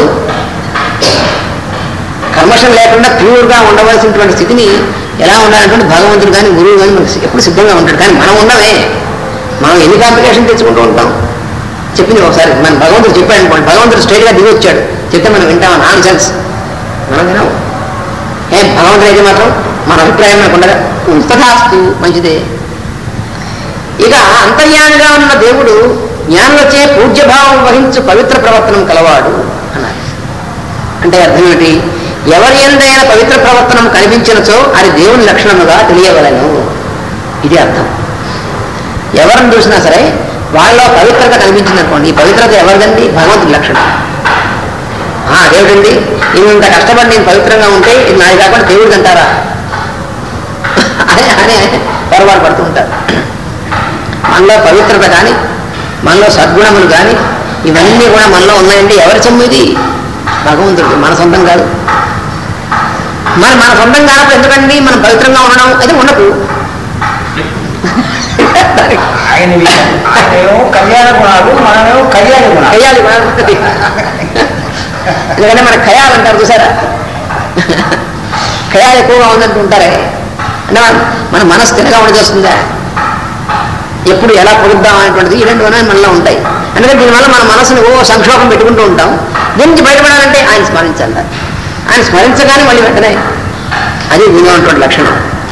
కల్మషం లేకుండా ప్యూర్గా ఉండవలసినటువంటి స్థితిని ఎలా ఉండాలంటే భగవంతుడు కానీ గురువు కానీ మనకి ఎప్పుడు సిద్ధంగా ఉంటాడు. కానీ మనం ఉండమే, మనం ఎన్ని కాంప్లికేషన్ తెచ్చుకుంటూ ఉంటాం. చెప్పింది ఒకసారి మన భగవంతుడు చెప్పాడు అనుకోండి, భగవంతుడు స్ట్రైట్గా దిగి వచ్చాడు చెప్తే మనం వింటామా? నాన్ సెన్స్, మనం వినాం. భగవంతుడు అయితే మాత్రం మన అభిప్రాయం మనకు ఉండగా తథాస్తు మంచిదే. ఇక అంతర్యామిగా ఉన్న దేవుడు జ్ఞానులచే పూజ్యభావం వహించు పవిత్ర ప్రవర్తనం కలవాడు అన్నారు. అంటే అర్థం ఏమిటి? ఎవరి ఎందైనా పవిత్ర ప్రవర్తనం కనిపించినచో అది దేవుని లక్షణముగా తెలియవలను. ఇది అర్థం. ఎవరిని చూసినా సరే వాళ్ళలో పవిత్రత కనిపించింది అనుకోండి, ఈ పవిత్రత ఎవరిదండి? భగవంతుడి లక్షణం. దేవుడండి నేను ఇంత కష్టపడి నేను పవిత్రంగా ఉంటే ఇది నాది కాకుండా దేవుడికి అంటారా అనే పొరపాటు పడుతూ ఉంటారు. మనలో పవిత్రత కానీ మనలో సద్గుణములు కానీ ఇవన్నీ కూడా మనలో ఉన్నాయండి. ఎవరి సొమ్ము ఇది? భగవంతుడికి, మన సొంతం కాదు. మన సొంతం కానప్పుడు ఎందుకండి మనం పవిత్రంగా ఉండడం? అది ఉండదు. ఆయనేమో కళ్యాణ గుణాలు, మనమేమో కళ్యాణి గుణాలు. ఎందుకంటే మన ఖయాలు అంటారు చూసారా, ఖయాలు ఎక్కువగా ఉందంటూ ఉంటారే. అంటే మన మనసు తినగా ఉండేస్తుందా, ఎప్పుడు ఎలా పొడుద్దాం అనేటువంటిది ఇలాంటివన్నీ మనలో ఉంటాయి. ఎందుకంటే దీనివల్ల మన మనసును సంక్షోభం పెట్టుకుంటూ ఉంటాం. దీని నుంచి బయటపడాలంటే ఆయన స్మరించాలి. ఆయన స్మరించగానే మళ్ళీ వెంటనే అది ఉన్నటువంటి లక్షణం.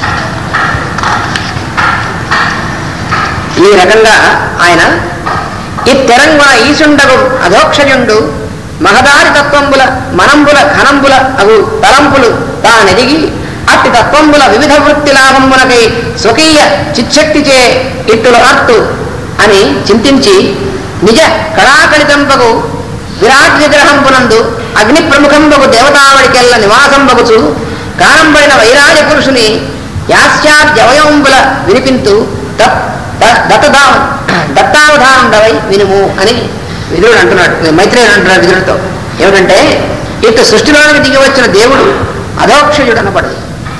ఈ రకంగా ఆయన ఈ తెరంగుణ ఈశుండగు అధోక్షయుండు మహదారి తత్వంబుల మనంబుల ఘనంబుల అగు తలంపులు తానెదిగి అట్టి తత్వంబుల వివిధ వృత్తి లాభంబునకై స్వకీయ చిచ్చక్తిచే ఇట్టుల అట్టు అని చింతించి నిజ కళాకళితంబగు విరాట్ విగ్రహంబునందు అగ్ని ప్రముఖంబగు దేవతావడికెల్ల నివాసంబగుచు కానంబడిన వైరాజ పురుషుని యాస్యాద్యవయంబుల వినిపింతు దత్తావధానుడవై వినుము అని విదురుడు అంటున్నాడు. మైత్రేయుడు అంటున్నాడు విదురుడితో. ఏమిటంటే ఇటు సృష్టిలోనికి దిగి వచ్చిన దేవుడు అధోక్షయుడు అనబడదు.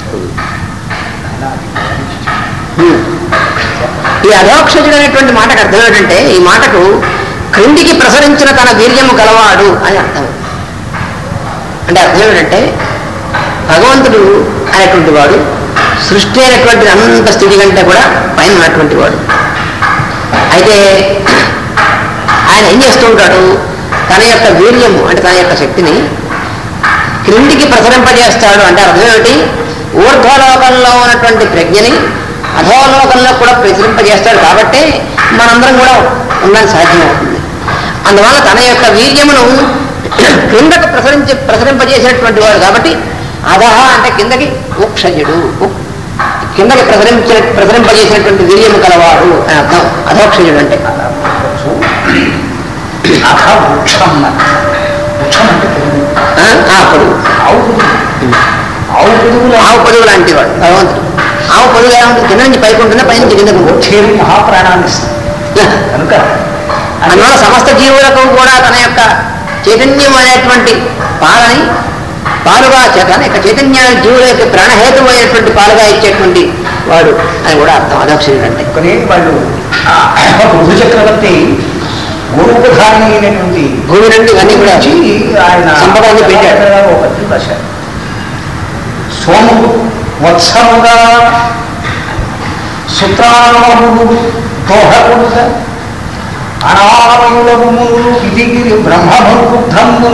ఈ అధోక్షయుడు అనేటువంటి మాటకు అర్థం ఏంటంటే ఈ మాటకు క్రిందికి ప్రసరించిన తన వీర్యము గలవాడు అని అర్థం. అంటే అర్థం ఏంటంటే భగవంతుడు అనేటువంటి వాడు సృష్టి అయినటువంటి అనంత స్థితి కంటే కూడా పైన ఉన్నటువంటి వాడు. అయితే ఆయన ఏం చేస్తూ ఉంటాడు? తన యొక్క వీర్యము అంటే తన యొక్క శక్తిని క్రిందికి ప్రసరింపజేస్తాడు. అంటే అర్థం ఏమిటి? ఊర్ధ్వలోకంలో ఉన్నటువంటి ప్రజ్ఞని అధోలోకంలో కూడా ప్రసరింపజేస్తాడు. కాబట్టి మనందరం కూడా ఉండడానికి సాధ్యమవుతుంది. అందువల్ల తన యొక్క వీర్యమును క్రిందకు ప్రసరింపజేసినటువంటి వాడు కాబట్టి అధహ అంటే కిందకి ఉక్షయుడు, కిందకి ప్రసరింపజేసినటువంటి వీర్యము కలవాడు అని అర్థం. అధోక్షయుడు అంటే ఆవు పొదుగు లాంటి వాడు భగవంతుడు. ఆవు పొదుగు ఎలా ఉంటుంది? కింద నుంచి పైకి ఉంటుందా, పై నుంచి కిందకు ఉంటుంది. మహాప్రాణాన్ని కనుక అందువల్ల సమస్త జీవులకు కూడా తన యొక్క చైతన్యం అనేటువంటి పాలుగా తన యొక్క చైతన్య జీవుల యొక్క ప్రాణహేతుమైనటువంటి పాలుగా ఇచ్చేటువంటి వాడు అని కూడా అర్థం అధోక్షయుడు అంటే. వాళ్ళు పృథు చక్రవర్తి గోరూపధారి అయినటువంటి భూమి నుండి ఇవన్నీ కూడా ఆయన సంపదలు పెట్టాడు. సోముడు వత్సముగా సుత్రాణముడు దోహకుడుగా అనామయులము ఇదిగిరి బ్రహ్మభుద్ధము.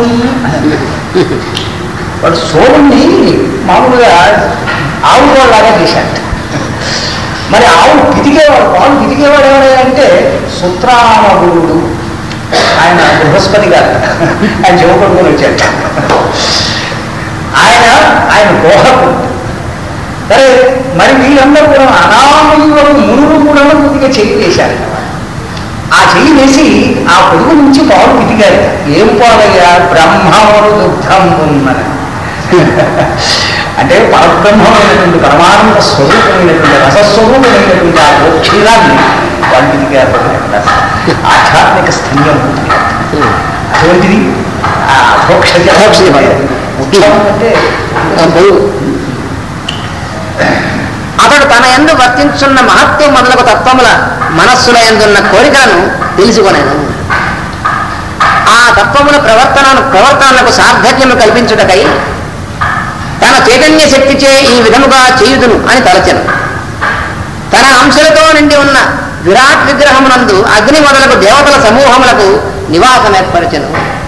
వాడు సోముని మామూలుగా ఆవు వాళ్ళలాగా చేశాడు. మరి ఆవు పితికేవాడు, పాలు పితికేవాడు ఎవరంటే సుత్రామగుడు. ఆయన బృహస్పతి గారు ఆయన చెవుకొడుకొని వచ్చాడు. ఆయన దోహకుడు. సరే, మరి వీళ్ళందరూ కూడా అనామయులకు మునులు కూడా కొద్దిగా చెయ్యి వేశారు. ఆ చెయ్యి వేసి ఆ పొడుగు నుంచి పాలు పితికారు. ఏం పాలయ్యా? బ్రహ్మమును దుగ్ధం ఉన్నది. అంటే పరబ్రహ్మమైనటువంటి పరమానంద స్వరూపమైనటువంటి రసస్వరూపమైనటువంటి ఆ క్షీరాన్ని వాళ్ళు పితికారు. ఆధ్యాత్మిక స్థన్యం అటువంటిది ఆ అంటే అతడు తన యందు వర్తించున్న మహత్వం మొదలగు తత్వముల మనస్సుల యందున్న కోరికలను తెలుసుకొనేను. ఆ తత్వముల ప్రవర్తనలకు సార్థక్యము కల్పించుటకై తన చైతన్య శక్తిచే ఈ విధముగా చేయుదును అని తలచెను. తన అంశలతో నిండి ఉన్న విరాట్ విగ్రహమునందు అగ్ని మొదలగు దేవతల సమూహములకు నివాసం ఏర్పరచెను.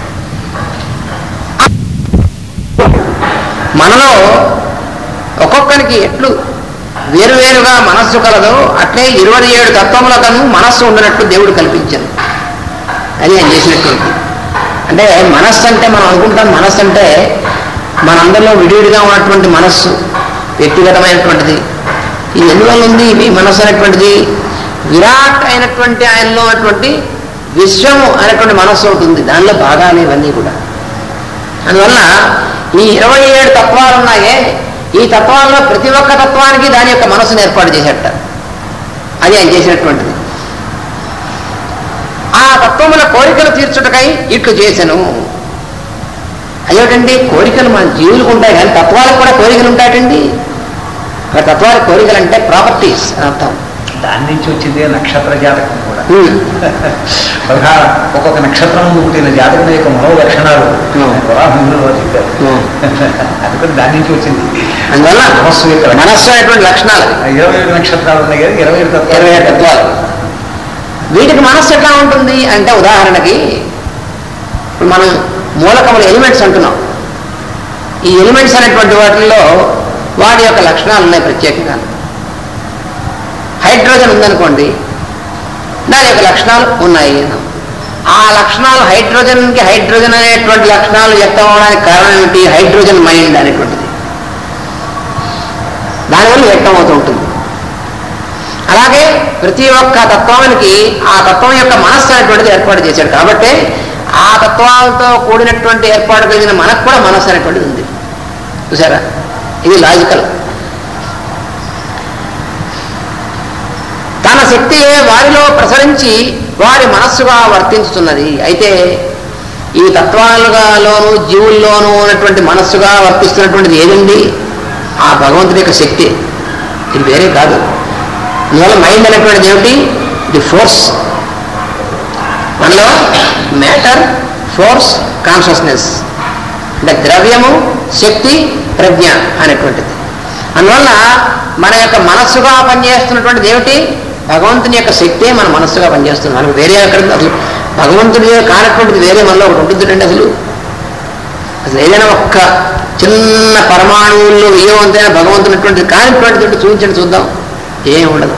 మనలో ఒక్కొక్కరికి ఎట్లు వేరువేరుగా మనస్సు కలదో అట్లే 27 తత్వములకను మనస్సు ఉండనట్టు దేవుడు కల్పించాను. అది ఆయన చేసినటువంటి. అంటే మనస్సు అంటే మనం అనుకుంటాం, మనస్సు అంటే మనందరిలో విడివిడిగా ఉన్నటువంటి మనస్సు, వ్యక్తిగతమైనటువంటిది. ఇది ఎందువల్ల ఉంది ఈ మనస్సు అనేటువంటిది? విరాట్ అయినటువంటి ఆయనలో ఉన్నటువంటి విశ్వము అనేటువంటి మనస్సు ఉంటుంది, దానిలో భాగాలు ఇవన్నీ కూడా. అందువల్ల ఈ 27 తత్వాలు ఉన్నాయే, ఈ తత్వాల్లో ప్రతి ఒక్క తత్వానికి దాని యొక్క మనస్సును ఏర్పాటు చేసేట. అది ఆయన చేసినటువంటిది. ఆ తత్వముల కోరికలు తీర్చుటకై ఇట్లు చేశాను. అదేమిటండి? కోరికలు మన జీవులకు ఉంటాయి కానీ తత్వాలకు కూడా కోరికలు ఉంటాయటండి. తత్వాలకు కోరికలు అంటే ప్రాపర్టీస్ అని అర్థం. దాని నుంచి వచ్చిందే నక్షత్ర జాతకం కూడా. ఒక్కొక్క నక్షత్రం పుట్టిన జాతకం యొక్క మనోలక్షణాలు చెప్పారు. అందుకని దాని నుంచి వచ్చింది. అందువల్ల మనస్సు అనేటువంటి లక్షణాలు 27 నక్షత్రాలు ఉన్నాయి కదా, 27 తత్వాలు. వీటికి మనస్సు ఎట్లా ఉంటుంది అంటే, ఉదాహరణకి ఇప్పుడు మనం మూలకములు ఎలిమెంట్స్ అంటున్నాం. ఈ ఎలిమెంట్స్ అనేటువంటి వాటిల్లో వాటి యొక్క లక్షణాలు ఉన్నాయి ప్రత్యేకంగా. హైడ్రోజన్ ఉందనుకోండి, దాని యొక్క లక్షణాలు ఉన్నాయి. ఆ లక్షణాలు హైడ్రోజన్ అనేటువంటి లక్షణాలు వ్యక్తం అవడానికి కారణం ఏమిటి? హైడ్రోజన్ మైండ్ అనేటువంటిది దానివల్ల వ్యక్తం అవుతూ ఉంటుంది. అలాగే ప్రతి ఒక్క తత్వానికి ఆ తత్వం యొక్క మనస్సు అనేటువంటిది ఏర్పాటు చేశాడు. కాబట్టి ఆ తత్వాలతో కూడినటువంటి ఏర్పాటు కలిగిన మనకు కూడా మనస్సు అనేటువంటిది ఉంది. చూసారా? ఇది లాజికల్. తన శక్తి వారిలో ప్రసరించి వారి మనస్సుగా వర్తించుతున్నది. అయితే ఈ తత్వాలుగాలోనూ జీవుల్లోనూ ఉన్నటువంటి మనస్సుగా వర్తిస్తున్నటువంటిది ఏదండి? ఆ భగవంతుడి యొక్క శక్తి. ఇది వేరే కాదు. అందువల్ల మైండ్ అనేటువంటిది ఏమిటి? The force. మనలో మ్యాటర్, ఫోర్స్, కాన్షియస్నెస్ అంటే ద్రవ్యము, శక్తి, ప్రజ్ఞ అనేటువంటిది. అందువల్ల మన యొక్క మనస్సుగా పనిచేస్తున్నటువంటిది ఏమిటి? భగవంతుని యొక్క శక్తే మన మనస్సుగా పనిచేస్తుంది. మనకు వేరే అక్కడ అసలు భగవంతుడి కానటువంటిది వేరే మనలో ఒకటి ఉంటుందండి. అసలు ఏదైనా ఒక్క చిన్న పరమాణువుల్లో ఏమంతైనా భగవంతునటువంటిది కానిటువంటిది చూపించండి చూద్దాం. ఏం ఉండదు.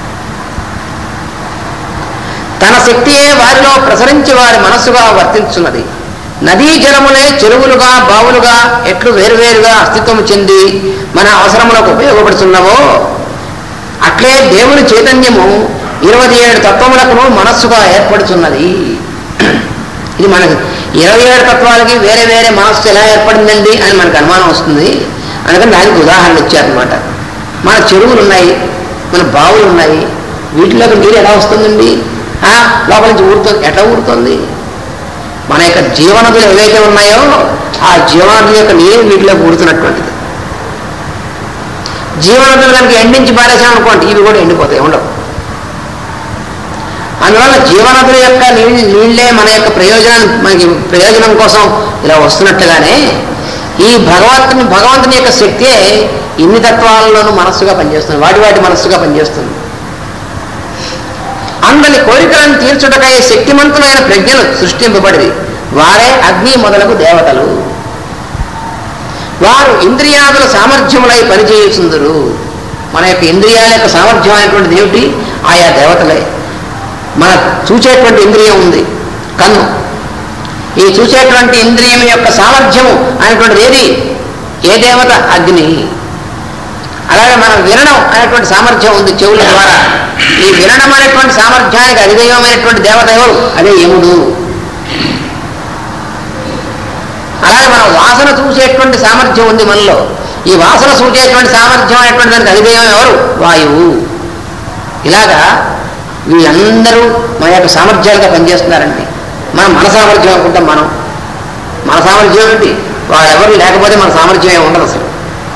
తన శక్తియే వారిలో ప్రసరించి వారి మనస్సుగా వర్తించున్నది. నదీ జలములే చెరువులుగా, బావులుగా ఎట్లు వేరువేరుగా అస్తిత్వం చెంది మన అవసరములకు ఉపయోగపడుతున్నావో అట్లే దేవుని చైతన్యము 27 తత్వములకు మనస్సుగా ఏర్పడుతున్నది. ఇది మనకు 27 తత్వాలకి వేరే వేరే మనస్సు ఎలా ఏర్పడిందండి అని మనకు అనుమానం వస్తుంది. అందుకని దానికి ఉదాహరణ ఇచ్చారనమాట. మన చెరువులు ఉన్నాయి, మన బావులు ఉన్నాయి, వీటిలోకి నీరు ఎలా వస్తుందండి? లోపల నుంచి ఊరుతుంది. ఎట్లా ఊరుతుంది? మన యొక్క జీవనదులు ఏవైతే ఉన్నాయో ఆ జీవనదుల యొక్క నీరు వీటిలోకి ఊరుతున్నటువంటిది. జీవనదులు కనుక ఎండించి పారేసామనుకోండి, ఇవి కూడా ఎండిపోతాయి, ఉండవు. అందువల్ల జీవనదుల యొక్క నీళ్లే మన యొక్క మనకి ప్రయోజనం కోసం ఇలా వస్తున్నట్టుగానే ఈ భగవంతుని యొక్క శక్తియే ఇన్ని తత్వాలలోనూ మనస్సుగా పనిచేస్తుంది, వాటి మనస్సుగా పనిచేస్తుంది. అందరి కోరికలను తీర్చుటకై శక్తిమంతులైన ప్రజ్ఞలు సృష్టింపబడింది. వారే అగ్ని మొదలగు దేవతలు. వారు ఇంద్రియాదుల సామర్థ్యములై పనిచేయుచుందురు. మన యొక్క ఇంద్రియాల యొక్క సామర్థ్యం అనేటువంటిది ఏమిటి? ఆయా దేవతలే. మన చూచేటువంటి ఇంద్రియం ఉంది, కన్ను. ఈ చూసేటువంటి ఇంద్రియం యొక్క సామర్థ్యము అనేటువంటిది ఏది? ఏ దేవత? అగ్ని. అలాగే మనం వినడం అనేటువంటి సామర్థ్యం ఉంది చెవుల ద్వారా. ఈ వినడం అనేటువంటి సామర్థ్యానికి అధిదైవమైనటువంటి దేవత ఎవరు? అదే యముడు. అలాగే మనం వాసన చూసేటువంటి సామర్థ్యం ఉంది మనలో. ఈ వాసన చూసేటువంటి సామర్థ్యం అనేటువంటి దానికి అధిదైవం ఎవరు? వాయువు. ఇలాగా వీళ్ళందరూ మన యొక్క సామర్థ్యాలుగా పనిచేస్తున్నారండి. మనం మన సామర్థ్యం అనుకుంటాం. మన సామర్థ్యం ఏంటి? వాళ్ళెవరు లేకపోతే మన సామర్థ్యం ఉండదు అసలు.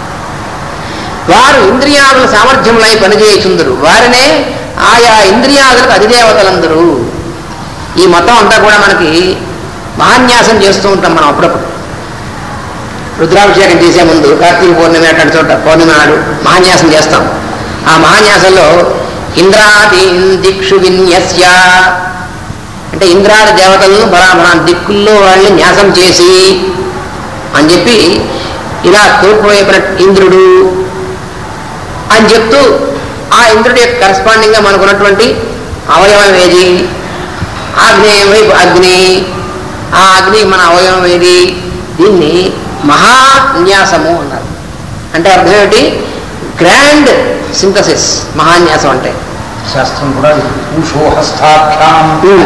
వారు ఇంద్రియాదుల సామర్థ్యంలో పనిచేయుచుందరు, వారినే ఆయా ఇంద్రియాదులకు అధిదేవతలందరూ. ఈ మొత్తం అంతా కూడా మనకి మహాన్యాసం చేస్తూ ఉంటాం మనం అప్పుడప్పుడు. రుద్రాభిషేకం చేసే ముందు కార్తీక పౌర్ణమి అటువంటి చోట పౌర్ణమి నాడు మహాన్యాసం చేస్తాం. ఆ మహాన్యాసంలో ఇంద్రాదీన్ దిక్షు విన్యస్య అంటే ఇంద్రాది దేవతలను బరాబరా దిక్కుల్లో వాళ్ళని న్యాసం చేసి అని చెప్పి ఇలా తూర్పు వైపున ఇంద్రుడు అని చెప్తూ ఆ ఇంద్రుడి యొక్క కరస్పాండింగ్గా మనకున్నటువంటి అవయవం ఏది? ఆగ్నేయం వైపు అగ్ని. ఆ అగ్ని మన అవయవం ఏది? దీన్ని మహాన్యాసము అన్నారు. అంటే అర్థం ఏమిటి? గ్రాండ్ సింథసిస్ మహాన్యాసం అంటే. శాస్త్రం కూడా పూషోహస్తాభ్యాం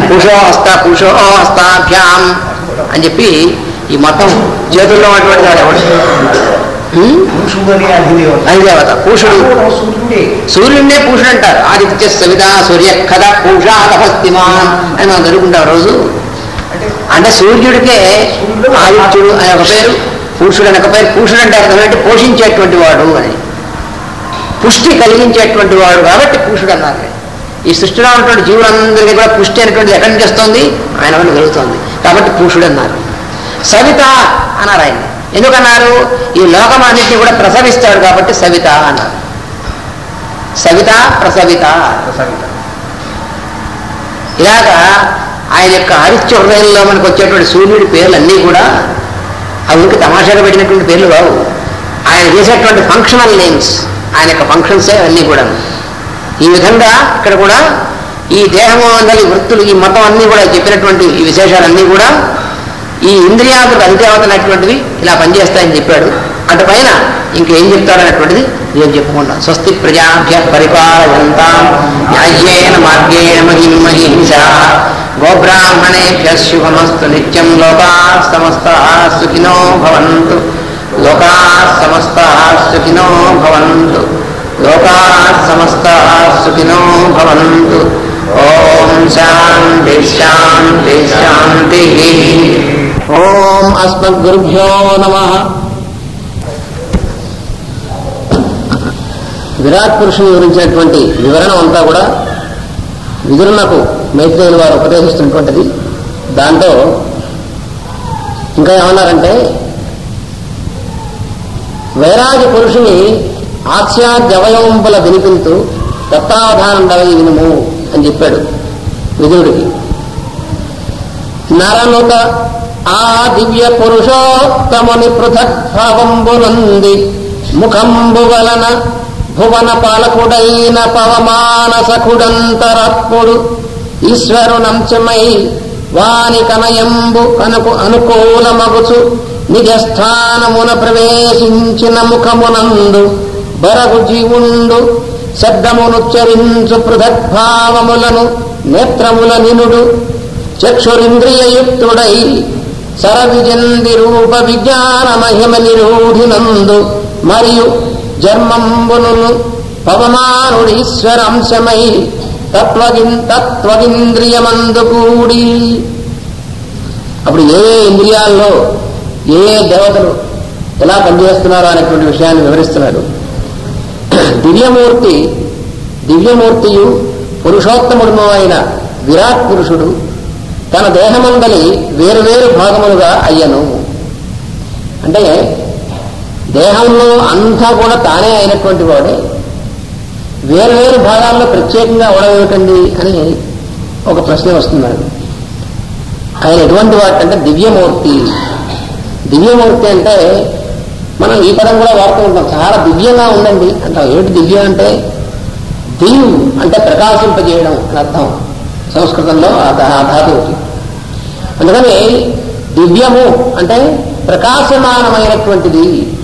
అని చెప్పి ఈ మొత్తం చేతుల్లో ఉన్నటువంటి వాడు ఎవడు? అధిదేవత పూషుడు. సూర్యుడినే పూషుడు అంటారు. ఆదిత్య సవిత సూర్య కథ పూషా తపస్తిమాన్ అని మనం జరుగుకుంటాం రోజు. అంటే సూర్యుడికే ఆదిత్యుడు అనే ఒక పేరు, పూషుడు అనే ఒక పేరు. పూషుడు అంటే అర్థం ఏంటి? పోషించేటువంటి వాడు అని, పుష్టి కలిగించేటువంటి వాడు కాబట్టి పూషుడు అన్నారు. ఈ సృష్టిలో ఉన్నటువంటి జీవులందరికీ కూడా పుష్టి అనేటువంటిది ఎక్కడి నుంచి వస్తుంది? ఆయన వల్ల కలుగుతుంది కాబట్టి పూషుడు అన్నారు. సవిత అన్నారు ఆయన. ఎందుకన్నారు? ఈ లోకమాన్నింటినీ కూడా ప్రసవిస్తాడు కాబట్టి సవిత అన్నారు. సవిత ప్రసవిత. ఇలాగా ఆయన యొక్క ఆదిత్య హృదయంలో మనకు వచ్చేటువంటి సూర్యుడి పేర్లన్నీ కూడా అవికి తమాషాగా పెట్టినటువంటి పేర్లు కావు. ఆయన చేసేటువంటి ఫంక్షనల్ నేమ్స్, ఆయన యొక్క ఫంక్షన్సే అన్నీ కూడా. ఈ విధంగా ఇక్కడ కూడా ఈ దేహము అందరి వృత్తులు, ఈ మతం అన్నీ కూడా చెప్పినటువంటి ఈ విశేషాలన్నీ కూడా ఈ ఇంద్రియాదులకు అధిదేవతనటువంటివి ఇలా పనిచేస్తాయని చెప్పాడు. అటు పైన ఇంకేం చెప్తాడనేటువంటిది నేను చెప్పుకుంటాను. స్వస్తి ప్రజాభ్య పరిపాలయంతాం న్యాయేన మార్గేణ మహిమహింసా గోబ్రాహ్మణేభ్య శుభమస్తు నిత్యం. లోకాః సమస్తాః సుఖినో భవంతు. లోకాః సమస్తాః సుఖినో భవంతు. లోకాః సమస్తాః సుఖినో భవంతు. ఓం శాంతి శాంతి శాంతి. ఓం అస్మద్గురుభ్యో నమః. విరాట్ పురుషుని గురించినటువంటి వివరణం అంతా కూడా విదురునకు మైత్రేయులు వారు ఉపదేశిస్తున్నటువంటిది. దాంట్లో ఇంకా ఏమన్నారంటే, వైరాగ్య పురుషుని ఆస్యాద్యవయంబుల వినిపింతు దత్తావధానండవై వినుము అని చెప్పాడు విదురుడికి. నరనుత ఆ దివ్య పురుషోత్తముని పృథగ్భావంబునంది ముఖంబు వలన భువన పాలకుడైన పవమానసకుడంతరత్ముడు ఈశ్వరునంశమై వాని కనయంబు కనుకు అనుకూలమగుచు నిజస్థానమున ప్రవేశించిన ముఖమునందు బరగు జీవుండు శబ్దమునుచ్చరించు పృథగ్భావములను నేత్రముల నినుడు చక్షురింద్రియయుక్తుడై సరవిజంది రూప విజ్ఞాన మహిమ నిరూఢినందు మరియు జన్మంబును పవమానుడీశ్వరంశమై తత్వగింద్రియమందు కూడి. అప్పుడు ఏ ఇంద్రియాల్లో ఏ దేవతలు ఎలా పనిచేస్తున్నారో అనేటువంటి విషయాన్ని వివరిస్తున్నాడు. దివ్యమూర్తియు పురుషోత్తముడును అయిన విరాట్ పురుషుడు తన దేహమందలి వేరువేరు భాగములుగా అయ్యను. అంటే దేహంలో అంతా కూడా తానే అయినటువంటి వాడే వేరువేరు భాగాల్లో ప్రత్యేకంగా అవడమేమిటండి అని ఒక ప్రశ్న వస్తున్నాడు. ఆయన ఎటువంటి వాటంటే దివ్యమూర్తి. దివ్యమూర్తి అంటే మనం ఈ పదం కూడా వాడుతూ ఉంటాం. చాలా దివ్యంగా ఉండండి అంటాం. ఏమిటి దివ్యం అంటే? దివ్ అంటే ప్రకాశింపజేయడం అని అర్థం సంస్కృతంలో ఆ ధాతువుకి. అందుకని దివ్యము అంటే ప్రకాశమానమైనటువంటిది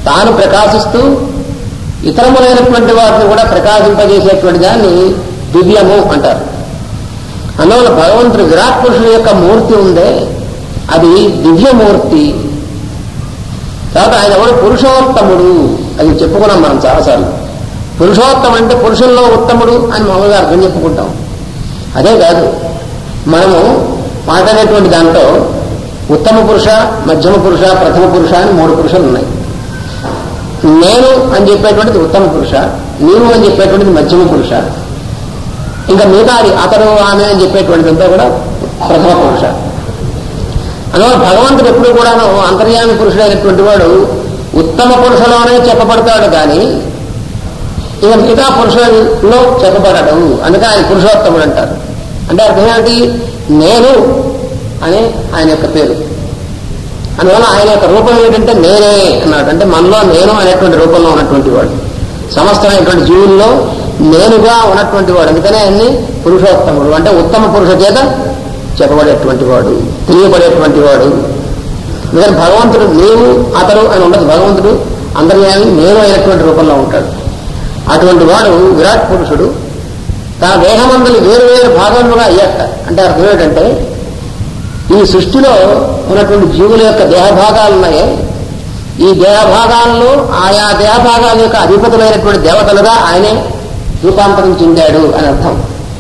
తాను ప్రకాశిస్తూ ఇతరములైనటువంటి వాటిని కూడా ప్రకాశింపజేసేటువంటి దాన్ని దివ్యము అంటారు. అందువల్ల భగవంతుడు విరాట్ పురుషుడు యొక్క మూర్తి ఉందే అది దివ్యమూర్తి. తర్వాత ఆయన ఎవరు పురుషోత్తముడు, అది చెప్పుకున్నాం మనం చాలాసార్లు. పురుషోత్తముడు అంటే పురుషుల్లో ఉత్తముడు అని మామూలుగా అర్థం చెప్పుకుంటాం. అదే కాదు, మనము మాట్లాడేటువంటి దాంట్లో ఉత్తమ పురుష, మధ్యమ పురుష, ప్రథమ పురుష అని 3 పురుషులు ఉన్నాయి. నేను అని చెప్పేటువంటిది ఉత్తమ పురుష, నీవు అని చెప్పేటువంటిది మధ్యమ పురుష, ఇంకా మిగతాది అతడు ఆమె అని చెప్పేటువంటిదంతా కూడా ప్రథమ పురుష. అందువల్ల భగవంతుడు ఎప్పుడు కూడాను అంతర్యామి పురుషుడైనటువంటి వాడు ఉత్తమ పురుషులోనే చెప్పబడతాడు కానీ ఇక మిగతా పురుషులలో చెప్పబడడు. అందుకే ఆయన పురుషోత్తముడు అంటారు. అంటే అర్థం ఏంటి? నేను అని ఆయన యొక్క పేరు. అందువల్ల ఆయన యొక్క రూపం ఏంటంటే నేనే అన్నాడు. అంటే మనలో నేను అనేటువంటి రూపంలో ఉన్నటువంటి వాడు, సమస్తమైనటువంటి జీవుల్లో నేనుగా ఉన్నటువంటి వాడు. అందుకనే ఆయన్ని పురుషోత్తముడు అంటే ఉత్తమ పురుష చేత చెప్పబడేటువంటి వాడు, తెలియబడేటువంటి వాడు. అందుకని భగవంతుడు నీవు అతడు అని ఉండదు. భగవంతుడు అంతర్యామి నేను అయినటువంటి రూపంలో ఉంటాడు. అటువంటి వాడు విరాట్ పురుషుడు. తన దేహమందులు వేరు వేరు భాగములుగా అయ్యాక అంటే అర్థం ఏంటంటే ఈ సృష్టిలో ఉన్నటువంటి జీవుల యొక్క దేహభాగాలు ఉన్నాయే, ఈ దేహభాగాల్లో ఆయా దేహభాగాల యొక్క అధిపతులైనటువంటి దేవతలుగా ఆయనే రూపాంతరం చెందాడు అని అర్థం.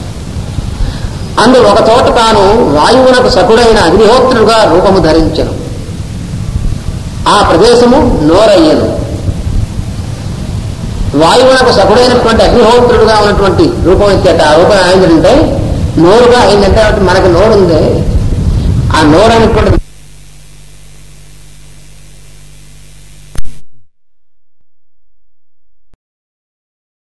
అందు ఒక చోట తాను వాయువునకు సకుడైన అగ్నిహోత్రుడుగా రూపము ధరించను. ఆ ప్రదేశము నోరయ్యను. వాయువునకు సకుడైనటువంటి అగ్నిహోత్రుడుగా ఉన్నటువంటి రూపం ఇచ్చేట ఆ రూపం అయిందంటే నోరుగా అయిందంటే మనకు నోరు ఉంది. ఆ నోరు అనేటువంటి